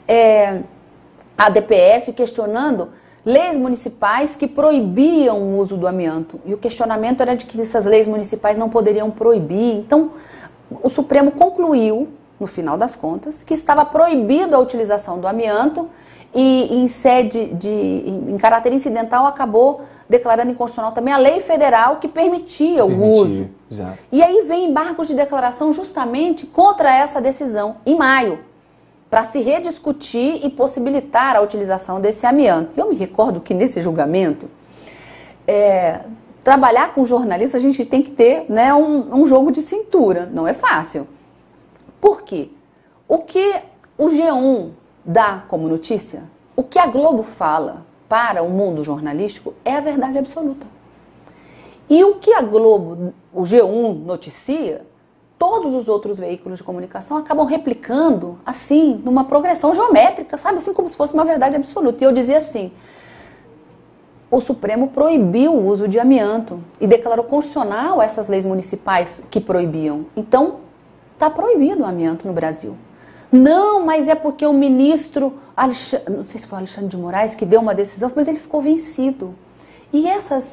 a DPF questionando leis municipais que proibiam o uso do amianto. E o questionamento era de que essas leis municipais não poderiam proibir. Então, o Supremo concluiu, no final das contas, que estava proibido a utilização do amianto e em caráter incidental acabou declarando inconstitucional também a lei federal que permitia o uso. Exato. E aí vem embargos de declaração justamente contra essa decisão, em maio, para se rediscutir e possibilitar a utilização desse amianto. E eu me recordo que nesse julgamento, trabalhar com jornalista, a gente tem que ter, né, um jogo de cintura, não é fácil. Por quê? O que o G1 dá como notícia, o que a Globo fala para o mundo jornalístico é a verdade absoluta. E o que a Globo, o G1 noticia, todos os outros veículos de comunicação acabam replicando, assim, numa progressão geométrica, sabe? Assim como se fosse uma verdade absoluta. E eu dizia assim, o Supremo proibiu o uso de amianto e declarou constitucional essas leis municipais que proibiam. Então, está proibido o amianto no Brasil. Não, mas é porque o ministro, não sei se foi Alexandre de Moraes que deu uma decisão, mas ele ficou vencido. E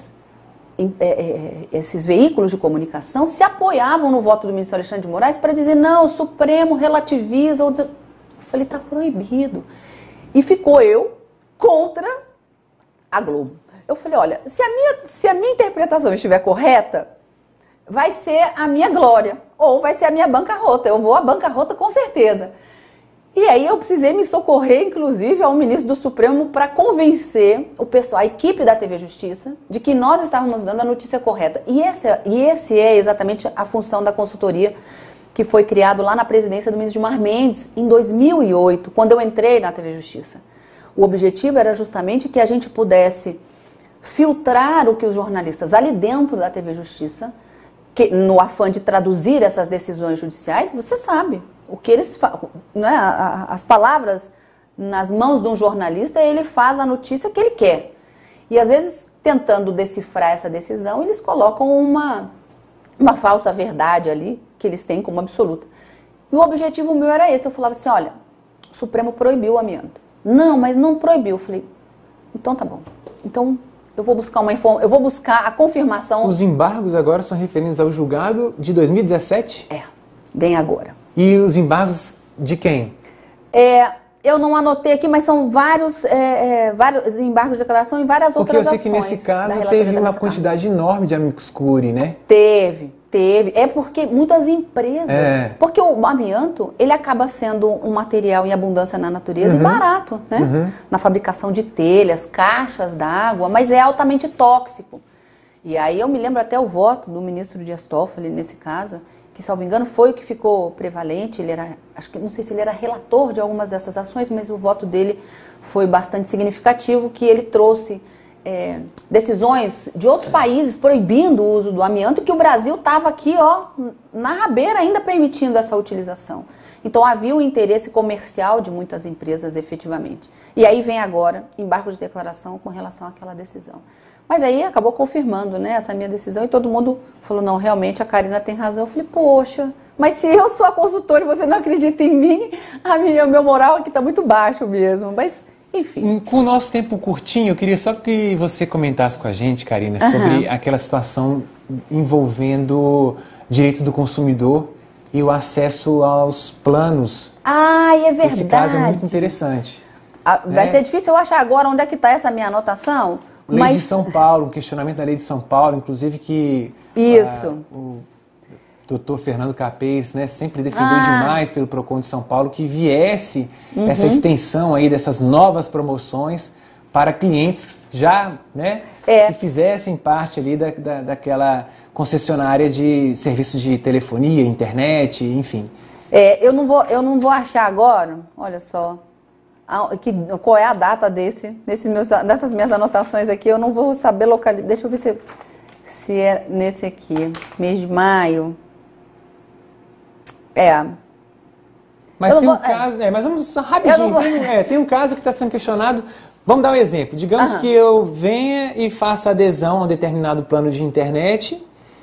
esses veículos de comunicação se apoiavam no voto do ministro Alexandre de Moraes para dizer, não, o Supremo relativiza. Eu falei, está proibido. E ficou eu contra a Globo. Eu falei, olha, se a minha interpretação estiver correta, vai ser a minha glória, ou vai ser a minha bancarrota. Eu vou à bancarrota com certeza. E aí eu precisei me socorrer, inclusive, ao ministro do Supremo para convencer o pessoal, a equipe da TV Justiça, de que nós estávamos dando a notícia correta. E esse é exatamente a função da consultoria que foi criado lá na presidência do ministro Gilmar Mendes em 2008, quando eu entrei na TV Justiça. O objetivo era justamente que a gente pudesse filtrar o que os jornalistas ali dentro da TV Justiça, que, no afã de traduzir essas decisões judiciais, você sabe, o que eles né, as palavras nas mãos de um jornalista, ele faz a notícia que ele quer. E às vezes, tentando decifrar essa decisão, eles colocam uma falsa verdade ali, que eles têm como absoluta. E o objetivo meu era esse, eu falava assim, olha, o Supremo proibiu o amianto. Não, mas não proibiu. Eu falei, então tá bom. Então eu vou buscar eu vou buscar a confirmação. Os embargos agora são referentes ao julgado de 2017? Bem agora. E os embargos de quem? Eu não anotei aqui, mas são vários embargos de declaração em várias outras ações. Porque eu sei que nesse caso teve uma quantidade enorme de amicus curiae, né? Teve. É porque muitas empresas... Porque o amianto, ele acaba sendo um material em abundância na natureza e barato, né? Na fabricação de telhas, caixas d'água, mas é altamente tóxico. E aí eu me lembro até o voto do ministro Dias Toffoli, nesse caso, que, salvo engano, foi o que ficou prevalente. Ele era, não sei se ele era relator de algumas dessas ações, mas o voto dele foi bastante significativo, que ele trouxe decisões de outros países proibindo o uso do amianto, que o Brasil estava aqui, ó, na rabeira ainda permitindo essa utilização. Então havia um interesse comercial de muitas empresas efetivamente. E aí vem agora embargo de declaração com relação àquela decisão. Mas aí acabou confirmando, né, essa minha decisão e todo mundo falou, não, realmente a Karina tem razão. Eu falei, poxa, mas se eu sou a consultora e você não acredita em mim, o meu moral aqui está muito baixo mesmo. Mas, enfim. Com o nosso tempo curtinho, eu queria só que você comentasse com a gente, Karina, sobre aquela situação envolvendo direito do consumidor e o acesso aos planos. Ah, é verdade. Esse caso é muito interessante. Vai ser difícil eu achar agora onde é que está essa minha anotação. Lei de São Paulo, um questionamento da Lei de São Paulo, inclusive que o doutor Fernando Capês, né, sempre defendeu demais pelo Procon de São Paulo que viesse essa extensão aí dessas novas promoções para clientes já, né, que fizessem parte ali daquela concessionária de serviços de telefonia, internet, enfim. Eu não vou achar agora, olha só. Qual é a data dessas minhas anotações aqui, eu não vou saber localizar. Deixa eu ver se é nesse aqui, mês de maio. Mas tem um caso, mas vamos rapidinho, tem um caso que está sendo questionado. Vamos dar um exemplo. Digamos que eu venha e faça adesão a um determinado plano de internet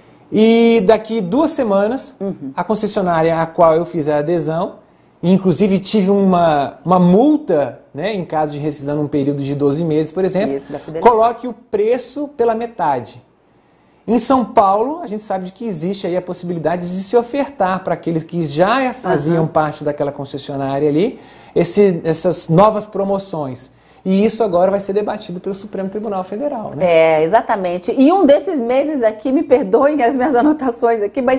e daqui 2 semanas a concessionária a qual eu fiz a adesão, e inclusive tive uma multa, né, em caso de rescisão num período de 12 meses, por exemplo, coloque o preço pela metade. Em São Paulo, a gente sabe que existe aí a possibilidade de se ofertar para aqueles que já faziam parte daquela concessionária ali, essas novas promoções. E isso agora vai ser debatido pelo Supremo Tribunal Federal, né? Exatamente. E um desses meses aqui, me perdoem as minhas anotações aqui, mas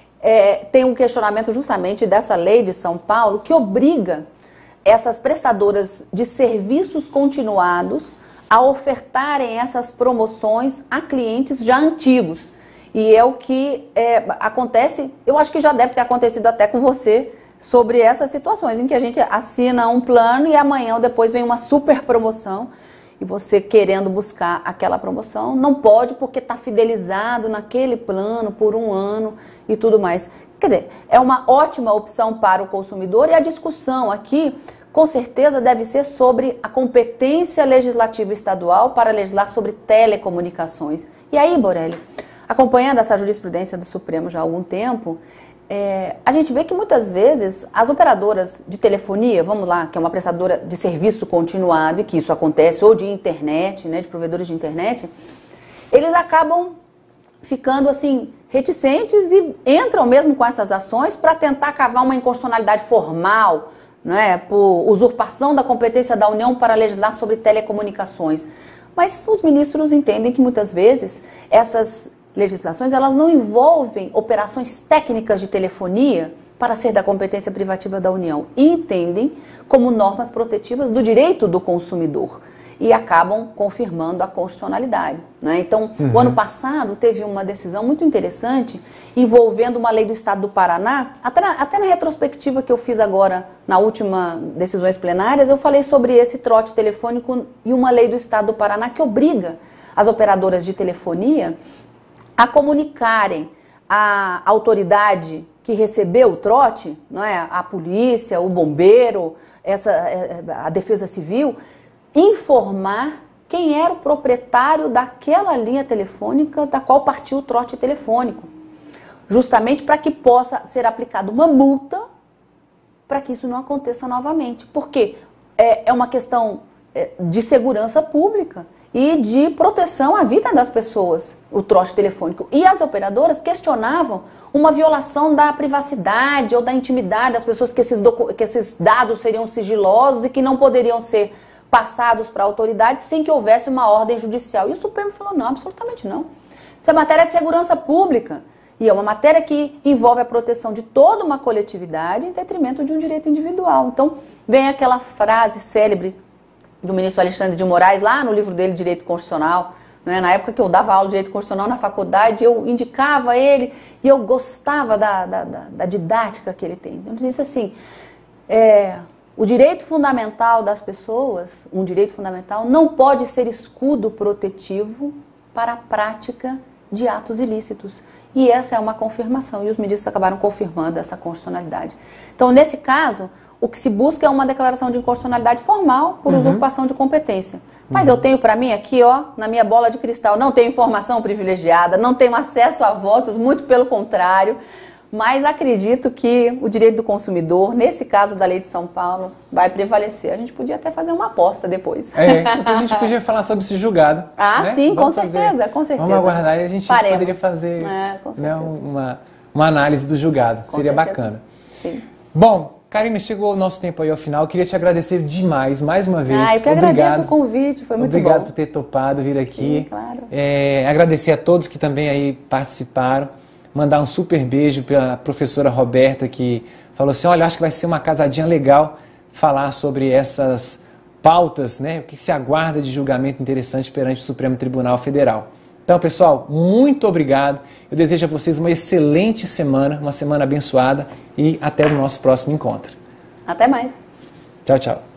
tem um questionamento justamente dessa lei de São Paulo que obriga essas prestadoras de serviços continuados a ofertarem essas promoções a clientes já antigos. E é o que acontece, eu acho que já deve ter acontecido até com você, sobre essas situações em que a gente assina um plano e amanhã ou depois vem uma super promoção e você querendo buscar aquela promoção não pode porque está fidelizado naquele plano por 1 ano e tudo mais. Quer dizer, é uma ótima opção para o consumidor e a discussão aqui com certeza deve ser sobre a competência legislativa estadual para legislar sobre telecomunicações. E aí, Borelli, acompanhando essa jurisprudência do Supremo já há algum tempo, a gente vê que muitas vezes as operadoras de telefonia, vamos lá, que é uma prestadora de serviço continuado, e que isso acontece, ou de internet, né, de provedores de internet, eles acabam ficando assim reticentes e entram mesmo com essas ações para tentar cavar uma inconstitucionalidade formal, né, por usurpação da competência da União para legislar sobre telecomunicações. Mas os ministros entendem que muitas vezes essas legislações elas não envolvem operações técnicas de telefonia para ser da competência privativa da União e entendem como normas protetivas do direito do consumidor e acabam confirmando a constitucionalidade, né? Então, o ano passado teve uma decisão muito interessante envolvendo uma lei do Estado do Paraná, até na retrospectiva que eu fiz agora, na última decisões plenárias, eu falei sobre esse trote telefônico e uma lei do Estado do Paraná que obriga as operadoras de telefonia a comunicarem à autoridade que recebeu o trote, não é? A polícia, o bombeiro, a defesa civil, informar quem era o proprietário daquela linha telefônica da qual partiu o trote telefônico, justamente para que possa ser aplicada uma multa para que isso não aconteça novamente, porque é uma questão de segurança pública e de proteção à vida das pessoas, o trote telefônico. E as operadoras questionavam uma violação da privacidade ou da intimidade das pessoas, que esses dados seriam sigilosos e que não poderiam ser passados para a autoridade sem que houvesse uma ordem judicial. E o Supremo falou, não, absolutamente não. Isso é matéria de segurança pública e é uma matéria que envolve a proteção de toda uma coletividade em detrimento de um direito individual. Então, vem aquela frase célebre do ministro Alexandre de Moraes, lá no livro dele, Direito Constitucional, né? Na época que eu dava aula de Direito Constitucional na faculdade, eu indicava ele e eu gostava da didática que ele tem. Ele disse assim, O direito fundamental das pessoas, um direito fundamental, não pode ser escudo protetivo para a prática de atos ilícitos. E essa é uma confirmação, e os ministros acabaram confirmando essa constitucionalidade. Então, nesse caso, o que se busca é uma declaração de inconstitucionalidade formal por usurpação de competência. Mas eu tenho para mim aqui, ó, na minha bola de cristal, não tenho informação privilegiada, não tenho acesso a votos, muito pelo contrário, mas acredito que o direito do consumidor, nesse caso da Lei de São Paulo, vai prevalecer. A gente podia até fazer uma aposta depois. Depois a gente podia falar sobre esse julgado. Ah, né? Sim, com certeza. Vamos aguardar e a gente poderia fazer uma análise do julgado. Seria bacana. Sim. Bom, Karina, chegou o nosso tempo aí ao final. Eu queria te agradecer demais, mais uma vez. Eu que agradeço o convite, foi muito bom. Obrigado por ter topado vir aqui. Sim, claro. Agradecer a todos que também aí participaram. Mandar um super beijo para a professora Roberta, que falou assim, olha, acho que vai ser uma casadinha legal falar sobre essas pautas, né? O que se aguarda de julgamento interessante perante o Supremo Tribunal Federal. Então, pessoal, muito obrigado. Eu desejo a vocês uma excelente semana, uma semana abençoada e até o nosso próximo encontro. Até mais. Tchau, tchau.